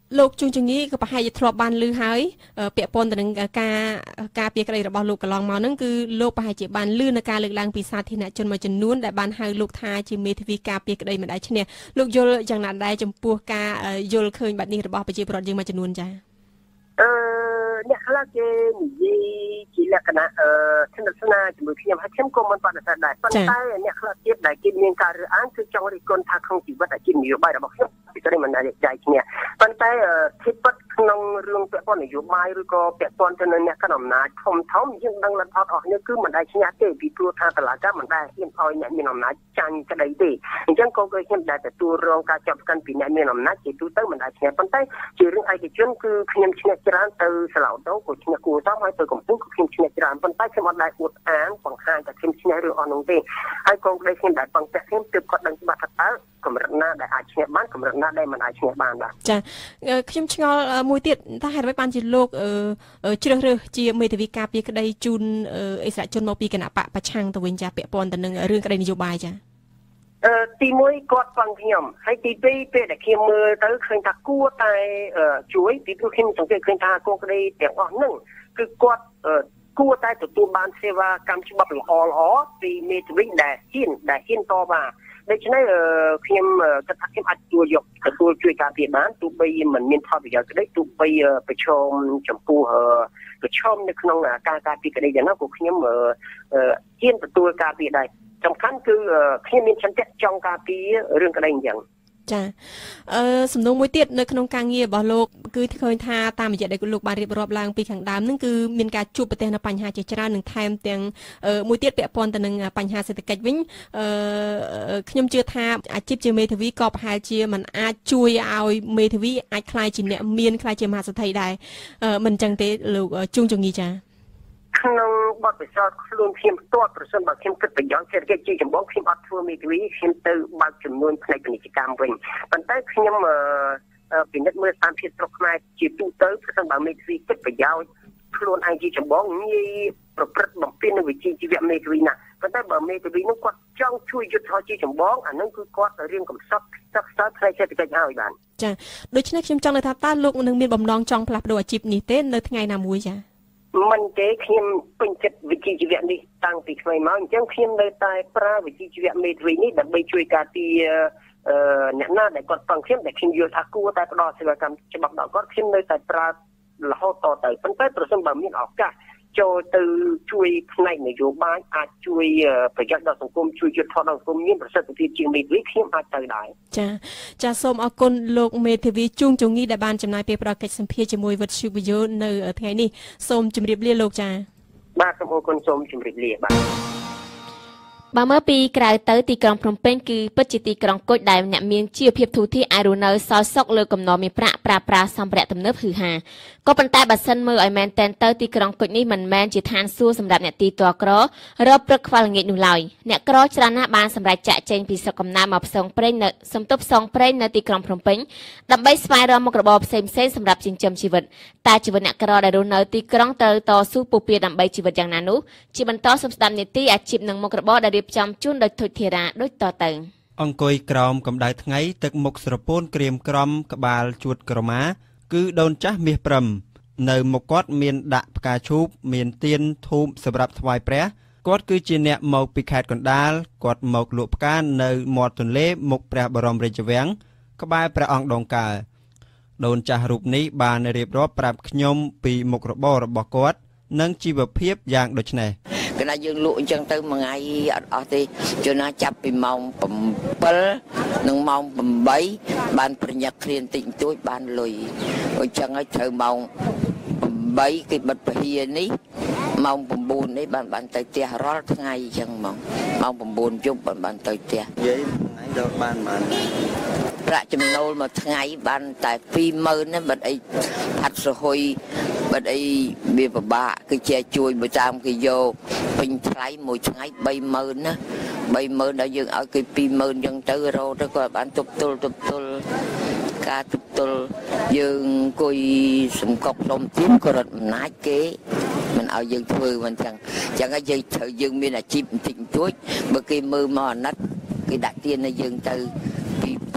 លោកជួងជំងឺក៏ប្រហែលជាធ្លាប់បានឮហើយពាក់ព័ន្ធទៅនឹងការការពារក្តីរបស់លោកកន្លងមកហ្នឹងគឺលោកប្រហែលជាបានឮនៅការលើកឡើងពីសាធារណជនមួយចំនួនដែលបានហៅលោកថាជាមេធាវីការពារក្តីមិនដែលឈ្នះលោកយល់យ៉ាងណាដែរចំពោះការយល់ឃើញបែបនេះរបស់ប្រជាពលរដ្ឋយើងមួយចំនួនចា៎អឺអ្នកខ្លះគេនិយាយជាលក្ខណៈអឺស្និទ្ធស្នាលជាមួយខ្ញុំហើយខ្ញុំក៏មិនបដិសេធដែរប៉ុន្តែអ្នកខ្លះទៀតដែលគេមានការរើសអើងគឺចង់រិះគន់ថាក្នុងជីវិតអាជីពនយោបាយរបស់ខ្ញុំពីក្តីមិនដែលចែកគ្នាប៉ុន្តែធិបត្តិក្នុងរឿងពាក់ព័ន្ធនយោបាយឬក៏ពាក់ព័ន្ធទៅនឹងអ្នកកាន់អំណាចធំធំយើងដឹងលទ្ធផលអស់នេះគឺមិនដែលឈ្នះទេពីព្រោះថាតឡាការមិនដែលហ៊ានឲ្យអ្នកមានអំណាចចាញ់ក្តីទេអញ្ចឹងក៏គឺខ្ញុំដែលទទួលរងការចាប់កាន់ពីអ្នកមានអំណាចជាទូទៅមិនដែលឈ្នះប៉ុន្តែជារឿងឯកជនគឺខ្ញុំឈ្នះច្រើនទៅស្លោតោក៏ឈ្នះគួរសមហើយទៅកំពុងក៏ខ្ញុំឈ្នះច្រើនប៉ុន្តែខ្ញុំអត់ដែលអួតអាងបង្ហាញថាខ្ញុំឈ្នះរឿងអស់នោះទេហើយក៏ក្តីខ្ញុំដែលបង្កាក់ខ្ញុំទើបគាត់ដឹងច្បាស់ថាតើកម្រិតណាដែលអាចឈ្នះបានកម្រិតណាដែលមិនអាចឈ្នះបានបាទចាខ្ញុំឆ្ងល់មួយទៀតថាហេតុអ្វីបានជាលោកជ្រើសរើសជាមេធាវីការពារក្តីជូនអិសរាជជនមកពីគណៈបកប្រឆាំងទៅវិញចាពាក់ព័ន្ធទៅនឹងរឿងក្តីនយោបាយចាអឺទីមួយគាត់ฟังខ្ញុំហើយទីពីរពេលដែលខ្ញុំមើលទៅឃើញថាគួរតែជួយពីព្រោះខ្ញុំសង្កេតឃើញថាគោលក្តីទាំងអស់ហ្នឹងគឺគាត់គួរតែទទួលបានសេវាកម្មច្បាប់ល្អល្អពីមេធាវីដែលហ៊ានដែលហ៊ានតវ៉ាដូច្នេះខ្ញុំគិតថាខ្ញុំអាចទទួលយកទទួលជួយការពារបានទោះបីមិនមានផលប្រយោជន៍ក្តីទោះបីប្រឈមចំពោះប្រឈមនៅក្នុងការការពារក្តីយ៉ាងណាក៏ខ្ញុំហ៊ានទទួលការពារដែរសំខាន់គឺខ្ញុំមានឆន្ទៈចង់ការពាររឿងក្តីអញ្ចឹងចាអឺសំណួរមួយទៀតនៅក្នុងការងាររបស់លោកគឺឃើញថាតាមរយៈដែលលោកបានរៀបរាប់ឡើងពីខាងដើមហ្នឹងគឺមានការជួបប្រទះនៅបញ្ហាជាច្រើននិងថែមទាំងមួយទៀតពាក់ព័ន្ធទៅនឹងបញ្ហាសេដ្ឋកិច្ចវិញអឺខ្ញុំជឿថាអាជីពជាមេធាវីក៏ប្រហែលជាមិនអាចជួយឲ្យមេធាវីអាចក្លាយជាអ្នកមានក្លាយជាមហាសេដ្ឋីដែរមិនអញ្ចឹងទេលោកជួងជងីចាក្នុងបទពិសោធន៍ខ្លួនខ្ញុំផ្ទាល់ប្រសិនបើខ្ញុំគិតប្រយោជន៍សេដ្ឋកិច្ចជាចម្បងខ្ញុំអត់ធ្វើមេធាវីខ្ញុំទៅបើកចំនួនផ្នែកពាណិជ្ជកម្មវិញប៉ុន្តែខ្ញុំពិនិត្យមើលតាមភាពស្រុកខ្មែរជាទូទៅប្រសិនបើមេធាវីគិតប្រយោជន៍ខ្លួនឯងជាចម្បងងាយប្រព្រឹត្តបំពេញនៅវិជ្ជាជីវៈមេធាវីណាប៉ុន្តែបើមេធាវីនោះគាត់ចង់ជួយយុទ្ធសាស្ត្រជាចម្បងអានឹងគឺគាត់រៀងកំសត់សិក្សាផ្នែកសេដ្ឋកិច្ចហើយបាទចាដូច្នេះខ្ញុំចង់លើថាតើលោកនឹងមានបំណងចង់ផ្លាស់ប្ដូរអាជីពនេះទេនៅថ្ងៃណាមួយចាមិនទេខ្ញុំពេញចិត្តវិជ្ជាជីវៈនេះតាំងពីក្មេងមកអញ្ចឹងខ្ញុំនៅតែប្រើវិជ្ជាជីវៈមេធាវីនេះដើម្បីជួយការពារអ្នកណាដែលគាត់បង្ខំដែលខ្ញុំយល់ថាគួរតែផ្ដល់សេវាកម្មច្បាប់ដល់គាត់ខ្ញុំនៅតែប្រើរហូតតទៅប៉ុន្តែប្រសិនបើមានឱកាសចូលទៅជួយផ្នែកនយោបាយអាចជួយប្រយោជន៍ដល់សង្គមជួយយុទ្ធសាស្ត្រដល់សង្គមមានប្រសិទ្ធភាពជាងមេធាវីខ្ញុំអាចទៅដែរចាចាសូមអរគុណលោកមេធាវីជួងជងីដែលបានចំណាយពេលផ្ដល់កិច្ចសម្ភារជាមួយវិទ្យុវិទ្យុនៅថ្ងៃនេះសូមជម្រាបលាលោកចាបាទសូមអរគុណសូមជម្រាបលាបាទបើមើលពីក្រៅទៅទីក្រុងភ្នំពេញគឺពិតជាទីក្រុងគុជដែលអ្នកមានជីវភាពធូរធារអាចរស់នៅសោយសុខលើកំណត់មានប្រាក់ប្រើប្រាស់សម្ភារៈទំនើបហឺហាក៏ប៉ុន្តែបើសិនមើលឲ្យមែនតែនទៅទីក្រុងគុជនេះមិនមែនជាឋានសួគ៌សម្រាប់អ្នកទីតក្ររកព្រឹកខ្វល់ល្ងាចនោះឡើយអ្នកក្រច្រើនណាស់បានសម្រេចចាក់ចែងពីស្រុកកំណើតមកផ្សងព្រេងនៅសំទប់ផ្សងព្រេងនៅទីក្រុងភ្នំពេញដើម្បីស្វែងរកមុខរបរផ្សេងៗសម្រាប់ចិញ្ចឹមជីវិតតែជីវិតអ្នកក្រដែលរស់នៅទីក្រុងត្រូវតស៊ូពុះពៀដើម្បីជីវិតយ៉ាងណានោះជាបន្តសូមស្ដាប់នីតិអាជីពនិងមុខរបរដែលរៀបចំជូនដោយធុចធារាដូចតទៅអង្គុយក្រោមកម្ដៅថ្ងៃទឹកមុខស្រពោនក្រៀមក្រំក្បាលជួតក្រមាគឺដូនចាស់មាសព្រឹមនៅមុខគាត់មានដាក់ផ្កាឈូកមានទៀនធូបសម្រាប់ថ្វាយព្រះគាត់គឺជាអ្នកមកពីខេត្តកណ្ដាលគាត់មកលក់ផ្កានៅមាត់ទន្លេមុខព្រះបរមរាជវាំងក្បែរព្រះអង្គដងកើដូនចាស់រូបនេះបានរៀបរាប់ប្រាប់ខ្ញុំពីមុខរបររបស់គាត់និងជីវភាពយ៉ាងដូចនេះកណ្ដាលយើងលក់អញ្ចឹងទៅមួយថ្ងៃអត់អស់ទេជួនណាចាប់ពីម៉ោងbảyនិងម៉ោងtámបានប្រញាប់គ្រានតិចតួចបានលុយអញ្ចឹងហើយត្រូវម៉ោងtámគេបិទពហិយនេះម៉ោងchínនេះបានបានទៅផ្ទះរាល់ថ្ងៃអញ្ចឹងហ្មងម៉ោងchínយប់បានបានទៅផ្ទះនិយាយថ្ងៃរកបានបានប្រាក់ចំណូលមួយថ្ងៃបានតែពីរម៉ឺនហ្នឹងបាត់អីផាត់សហុយបាត់អីវាពិបាកគឺជាជួយបើតាមគេយកពេញថ្លៃមួយថ្ងៃបីម៉ឺនណាបីម៉ឺនដល់យើងឲ្យគេពីរម៉ឺនអញ្ចឹងទៅរោទៅគាត់បានទប់ទល់ទប់ទល់ការទប់ទល់យើងអង្គុយសំកប់លំទៀតក៏រត់អំណាចគេមិនឲ្យយើងធ្វើមិនចឹងចឹងហើយយើងត្រូវយើងមានអាជីពបន្តិចបន្តួចបើគេមើលមកអាណិតគេដាក់ទានឲ្យយើងទៅពី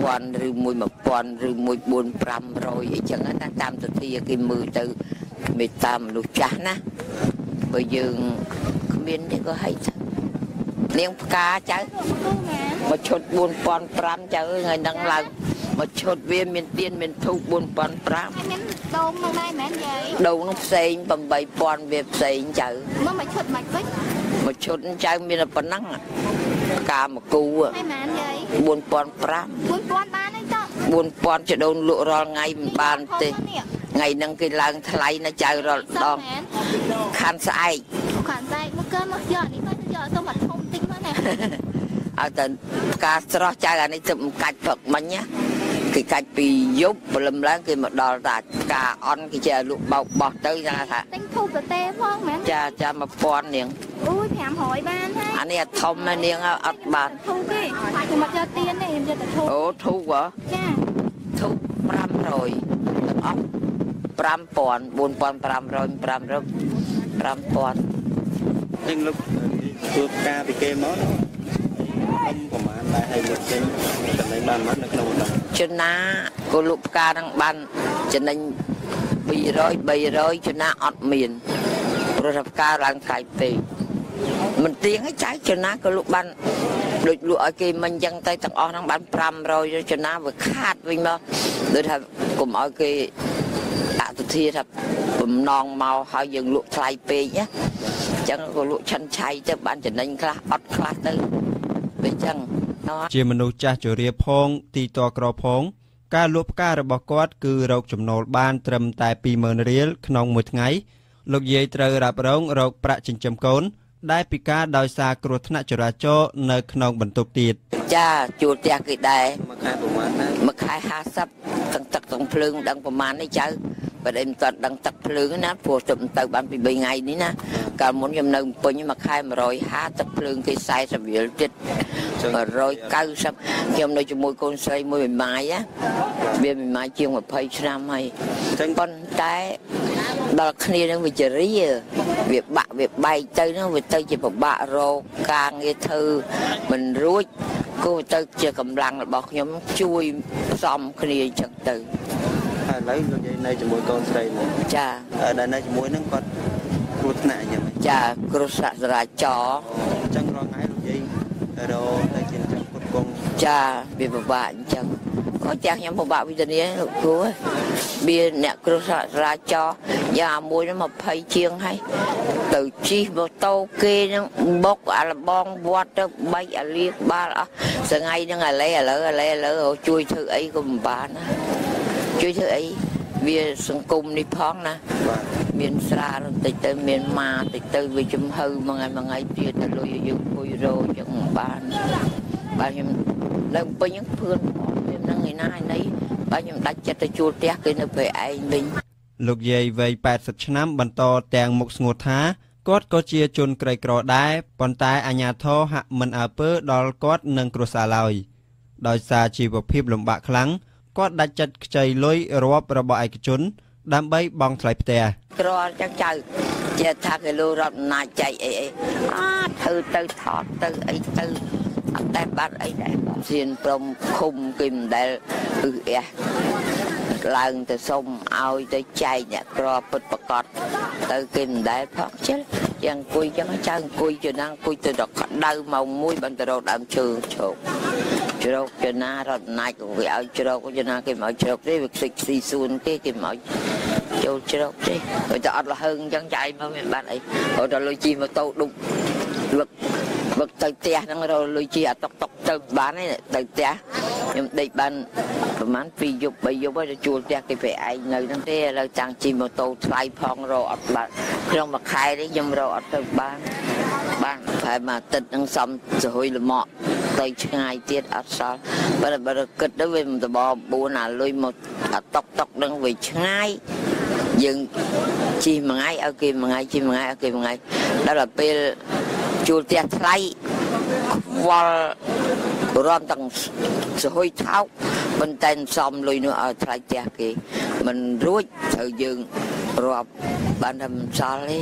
ពាន់ឬមួយមួយពាន់ឬមួយបួនប្រាំរយអីចឹងណាតាមទិធាគេមើលទៅមេត្តាមនុស្សចាស់ណាបើយើងគ្មានទេក៏ឲ្យនាងផ្កាចៅមកឈុតបួនពាន់ប្រាំចៅថ្ងៃហ្នឹងឡើងមកឈុតវាមានទៀនមានធូបបួនពាន់ប្រាំមានដូងនោះដែរមែនយាយដូងនោះផ្សេង8ពាន់វាផ្សេងចៅមកមកឈុតមកវិញមកឈុតចៅមានប៉ុណ្ណឹងផ្កាមកគូហើយមែនយាយបួនពាន់ប្រាំបួនពាន់បានហើយតបួនពាន់ចដូនលក់រាល់ថ្ងៃមិនបានទេថ្ងៃហ្នឹងគេឡើងថ្លៃណាចៅរាល់ដងខាន់ស្អែកខាន់ស្អែកមកកើមកយកនេះមកយកទៅមកធំតិចមកណាឲ្យតែផ្កាស្រស់ចៅអានេះទៅកាច់ព្រឹកមិញណាគេកាច់ពីយប់ព្រលឹមឡើងគេមកដល់តាផ្កាអន់គេចេះលក់បោកបោះទៅយ៉ាងថាទិញធូបទៅទេផងមែនចាចាមកពាន់នាងអូយប្រាំរយបានហើយអានេះអាធំណានាងអត់បានធូបទេខ្ញុំមកយកទៀនទេខ្ញុំយកទៅធូបអូធូបហ៎ចាធូបប្រាំរយទាំងអស់ប្រាំពាន់បួនពាន់ប្រាំរយប្រាំរយប្រាំពាន់នឹងលោកជួបការពីគេមកប្រហែលដែរឲ្យលក់ចេញចំណេញបានមកនៅក្នុងនោះចំណាក៏លក់ផ្កានឹងបានចំណេញពីររយ បីរយចំណាអត់មានព្រោះថាផ្កាឡើងថ្លៃពេកមិនទៀងឲ្យចៅចំណាក៏លក់បានដូចលក់ឲ្យគេមិញចឹងទៅទាំងអស់ហ្នឹងបានប្រាំរយចំណាវាខាតវិញមកដូចថាកុំឲ្យគេអតិថិថាបំណងមកហើយយើងលក់ថ្លៃពេកណាចឹងក៏លក់ឆិនឆៃទៅបានចំណេញខ្លះអត់ខ្លះទៅវិញចឹងជាមនុស្សចាស់ជរាផងទីតក្រផងការលក់ផ្ការបស់គាត់គឺរកចំណូលបានត្រឹមតែ ពីរម៉ឺន រៀលក្នុងមួយថ្ងៃលោកយាយត្រូវរ៉ាប់រងរកប្រាក់ចិញ្ចឹមកូនដែលពិការដោយសារគ្រោះថ្នាក់ចរាចរណ៍នៅក្នុងបន្ទប់ទៀតចាជួលផ្ទះគេដែរមួយខែប្រហែលដែរមួយខែហាសិបទាំងទឹកទាំងភ្លើងដឹងប្រហែលនេះចៅបើតែមិនទាន់ដឹងទឹកភ្លើងណាព្រោះទៅទៅបានពីបីថ្ងៃនេះណាកាលមុនខ្ញុំនៅពេញមួយខែមួយរយហាសិបទឹកភ្លើងគេសែសិបរៀលទៀតមួយរយកៅសិបខ្ញុំនៅជាមួយកូនស្រីមួយម៉ាយណាវាម៉ាយជាងยี่สิบឆ្នាំហើយចឹងប៉ុន្តែដល់គ្នានឹងវិជ្រាវាបាក់វាបែកទៅនឹងវាទៅជាពិបាករកការងារធ្វើមិនរួចគោទៅជាកម្លាំងរបស់ខ្ញុំជួយផ្សំគ្នាអញ្ចឹងទៅហើយឥឡូវលោកយាយនៅជាមួយកូនស្រីនោះចាដែលនៅជាមួយនឹងគាត់គ្រោះថ្នាក់អញ្ចឹងចាគ្រោះថ្នាក់ចរាចរណ៍អញ្ចឹងរាល់ថ្ងៃលោកយាយរកតែជាអញ្ចឹងគាត់គង់ចាវាពិបាកអញ្ចឹងក៏ចាស់ខ្ញុំពិបាកវិធានាលោកគ្រូវាអ្នកគ្រោះថ្នាក់ចរាចរណ៍យ៉ាងមួយនោះยี่สิบជាងហើយទៅជិះម៉ូតូគេនឹងបុកអាលបងវត្តទៅបែកអាលៀកបាល់អស់ស្ងៃហ្នឹងឥឡូវឥឡូវឥឡូវឥឡូវជួយធ្វើអីក៏មិនបានណាជួយធ្វើអីវាសង្គមនេះផងណាមានស្រាបន្តិចទៅមានម៉ាតិចទៅវាចំហៅមួយថ្ងៃមួយថ្ងៃទៀតទៅលុយយើងអង្គុយរោចឹងមិនបានបាទខ្ញុំនៅពេញហ្នឹងភឿនហ្នឹងឯណាឯណីបាទខ្ញុំដាច់ចិត្តទៅជួលផ្ទះគេនៅពេលឯងវិញលោកយាយវ័យแปดสิบឆ្នាំបន្តទាំងមុខស្ងួតថាគាត់ក៏ជាជនក្រីក្រដែរប៉ុន្តែអាជ្ញាធរហាក់មិនអើពើដល់គាត់និងគ្រួសារឡើយដោយសារជីវភាពលំបាកខ្លាំងគាត់ដាច់ចិត្តខ្ចីលុយរាប់របស់ឯកជនដើម្បីបង់ថ្លៃផ្ទះក្រចឹងចៅជាថាគេលូរដ្ឋអំណាចចែកអីអីអត់ធ្វើទៅថតទៅអីទៅអត់តែបាត់អីដែរសៀនព្រមឃុំគេមិនដែលអឺអះឡើងទៅសុំឲ្យទៅចែកអ្នកក្រពិតប្រកបទៅគេមិនដែលផកជិលយ៉ាងអង្គុយចឹងចៅអង្គុយចំណាំអង្គុយទៅដល់ក្តៅម៉ោងមួយបានទៅរកដើមឈើឈោកជ្រោកចំណារដ្ឋអំណាចក៏គេឲ្យជ្រោកចំណាគេមិនឲ្យជ្រោកទេវាខ្ទេចស៊ីសួនគេគេមិនឲ្យចូលជ្រោកទេបើតែអត់លហឹងចឹងចាយមកមានបានអីហើយដល់លុយជីម៉ូតូដុំវឹកវឹកទៅផ្ទះហ្នឹងរលុយជីអាតុកតុកទៅបានទេទៅផ្ទះខ្ញុំដេកបានប្រហែលពីរយប់បីយប់ហើយទៅជួលផ្ទះគេពេលឯងនៅហ្នឹងទេឥឡូវតាំងជីម៉ូតូថ្លៃផងរកអត់បានក្នុងមួយខែនេះខ្ញុំរកអត់ទៅបានបានប្រហែលមួយអាទិត្យហ្នឹងសំសហុយលម៉កទៅឆ្ងាយទៀតអត់សល់បើបើគិតទៅវាមិនដបបួនអាលុយមកអាតុកតុកហ្នឹងវាឆ្ងាយយើងជីមួយថ្ងៃឲ្យគេមួយថ្ងៃជីមួយថ្ងៃឲ្យគេមួយថ្ងៃដល់ពេលជួលផ្ទះថ្លៃខ្វល់រំទាំងសហុយថោកប៉ុន្តែសំលុយនោះឲ្យថ្លៃផ្ទះគេមិនរួចត្រូវយើងរាប់បានតែមិនសល់ទេ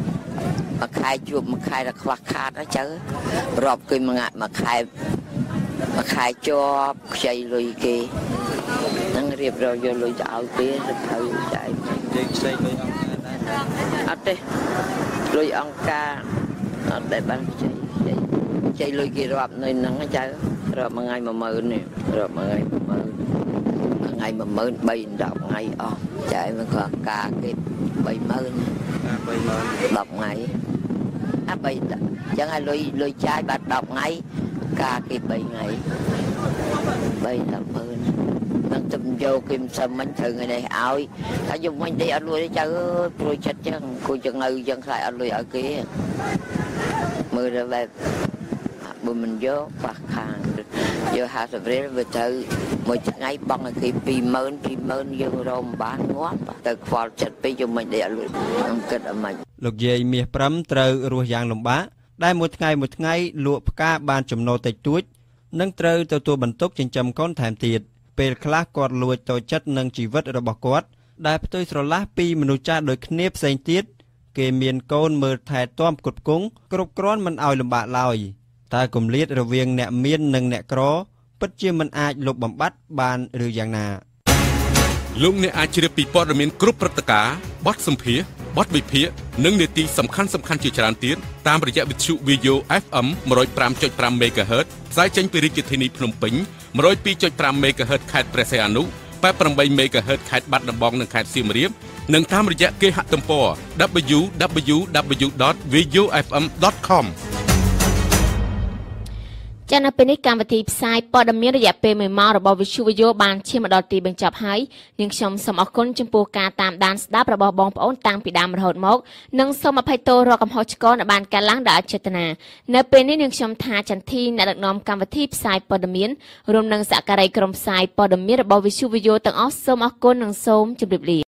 មួយខែជួបមួយខែដល់ខ្វះខាតណាចៅរាប់គេមួយមួយខែមកខែជាប់ខ្ចីលុយគេនឹងរៀបរយយកលុយទៅឲ្យគេទៅចែកយើងខ្ចីលុយអង្គការដែរអត់ទេលុយអង្គការអត់ដែលបានខ្ចីខ្ចីខ្ចីលុយគេរាប់នៅហ្នឹងចៅរាប់មួយថ្ងៃមួយម៉ឺននេះរាប់មួយថ្ងៃមួយម៉ឺនមួយថ្ងៃមួយម៉ឺនបីដប់ថ្ងៃអស់ចែកមកអង្គការគេបីម៉ឺនបីម៉ឺនដប់ថ្ងៃអាបីចឹងឲ្យលុយលុយចាយបាត់ដប់ថ្ងៃការគេបីថ្ងៃបីដប់ម៉ឺននឹងទៅយកគេមិនសមមិនត្រូវថ្ងៃនេះឲ្យតែយកវិញទេអត់លុយទេចៅអើយព្រួយចិត្តចឹងគួរចឹងនៅចឹងខ្លាចអត់លុយឲ្យគេមើលទៅបែបបើមិនយកប៉ះខាងយកហាសិបរៀលវាទៅមួយថ្ងៃបង់ឲ្យគេពីរម៉ឺនពីរម៉ឺនយើងរមបានងាប់ទៅខ្វល់ចិត្តពេកយកមិនទេអត់លុយខ្ញុំគិតអីមិនលោកយាយមាសប្រាំត្រូវរស់យ៉ាងលំបាកដែលមួយថ្ងៃមួយថ្ងៃលក់ផ្កាបានចំណូលតិចតួចនិងត្រូវទទួលបន្ទុកចិញ្ចឹមកូនថែមទៀតពេលខ្លះគាត់លួចតូចចិត្តនឹងជីវិតរបស់គាត់ដែលផ្ទុយស្រឡះពីមនុស្សចាស់ដូចគ្នាផ្សេងទៀតគេមានកូនមើលថែទាំផ្គត់ផ្គង់គ្រប់គ្រាន់មិនឲ្យលំបាកឡើយតែគម្លាតរវាងអ្នកមាននិងអ្នកក្រពិតជាមិនអាចលុបបំបាត់បានឬយ៉ាងណាលោកអ្នកអាចជ្រាបពីព័ត៌មានគ្រប់ព្រឹត្តិការណ៍បទសម្ភាសន៍បទវិភាគនិងនីតិសំខាន់សំខាន់ជាច្រើនទៀតតាមរយៈវិទ្យុ Video เอฟ เอ็ม một không năm chấm năm មេហ្គាហឺត ផ្សាយចេញពីរាជធានីភ្នំពេញ một không hai chấm năm មេហ្គាហឺត ខេត្តព្រះសីហនុ แปดสิบแปด មេហ្គាហឺត ខេត្តបាត់ដំបងនិងខេត្តសៀមរាបនិងតាមរយៈគេហទំព័រ ดับเบิลยู ดับเบิลยู ดับเบิลยู ដត វីឌីយោ เอฟ เอ็ม ដត com ចា៎នៅពេលនេះកម្មវិធីផ្សាយព័ត៌មានរយៈពេលមួយម៉ោងរបស់វិទ្យុវិទ្យុបានឈានមកដល់ទីបញ្ចប់ហើយនាងខ្ញុំសូមអរគុណចំពោះការតាមដានស្ដាប់របស់បងប្អូនតាំងពីដើមរហូតមកនិងសូមអភ័យទោសរកកំហុសឆ្គងដែលបានកើតឡើងដោយអចេតនានៅពេលនេះនាងខ្ញុំថាចន្ទធីអ្នកដឹកនាំកម្មវិធីផ្សាយព័ត៌មានរួមនឹងសហការីក្រុមផ្សាយព័ត៌មានរបស់វិទ្យុវិទ្យុទាំងអស់សូមអរគុណនិងសូមជម្រាបលា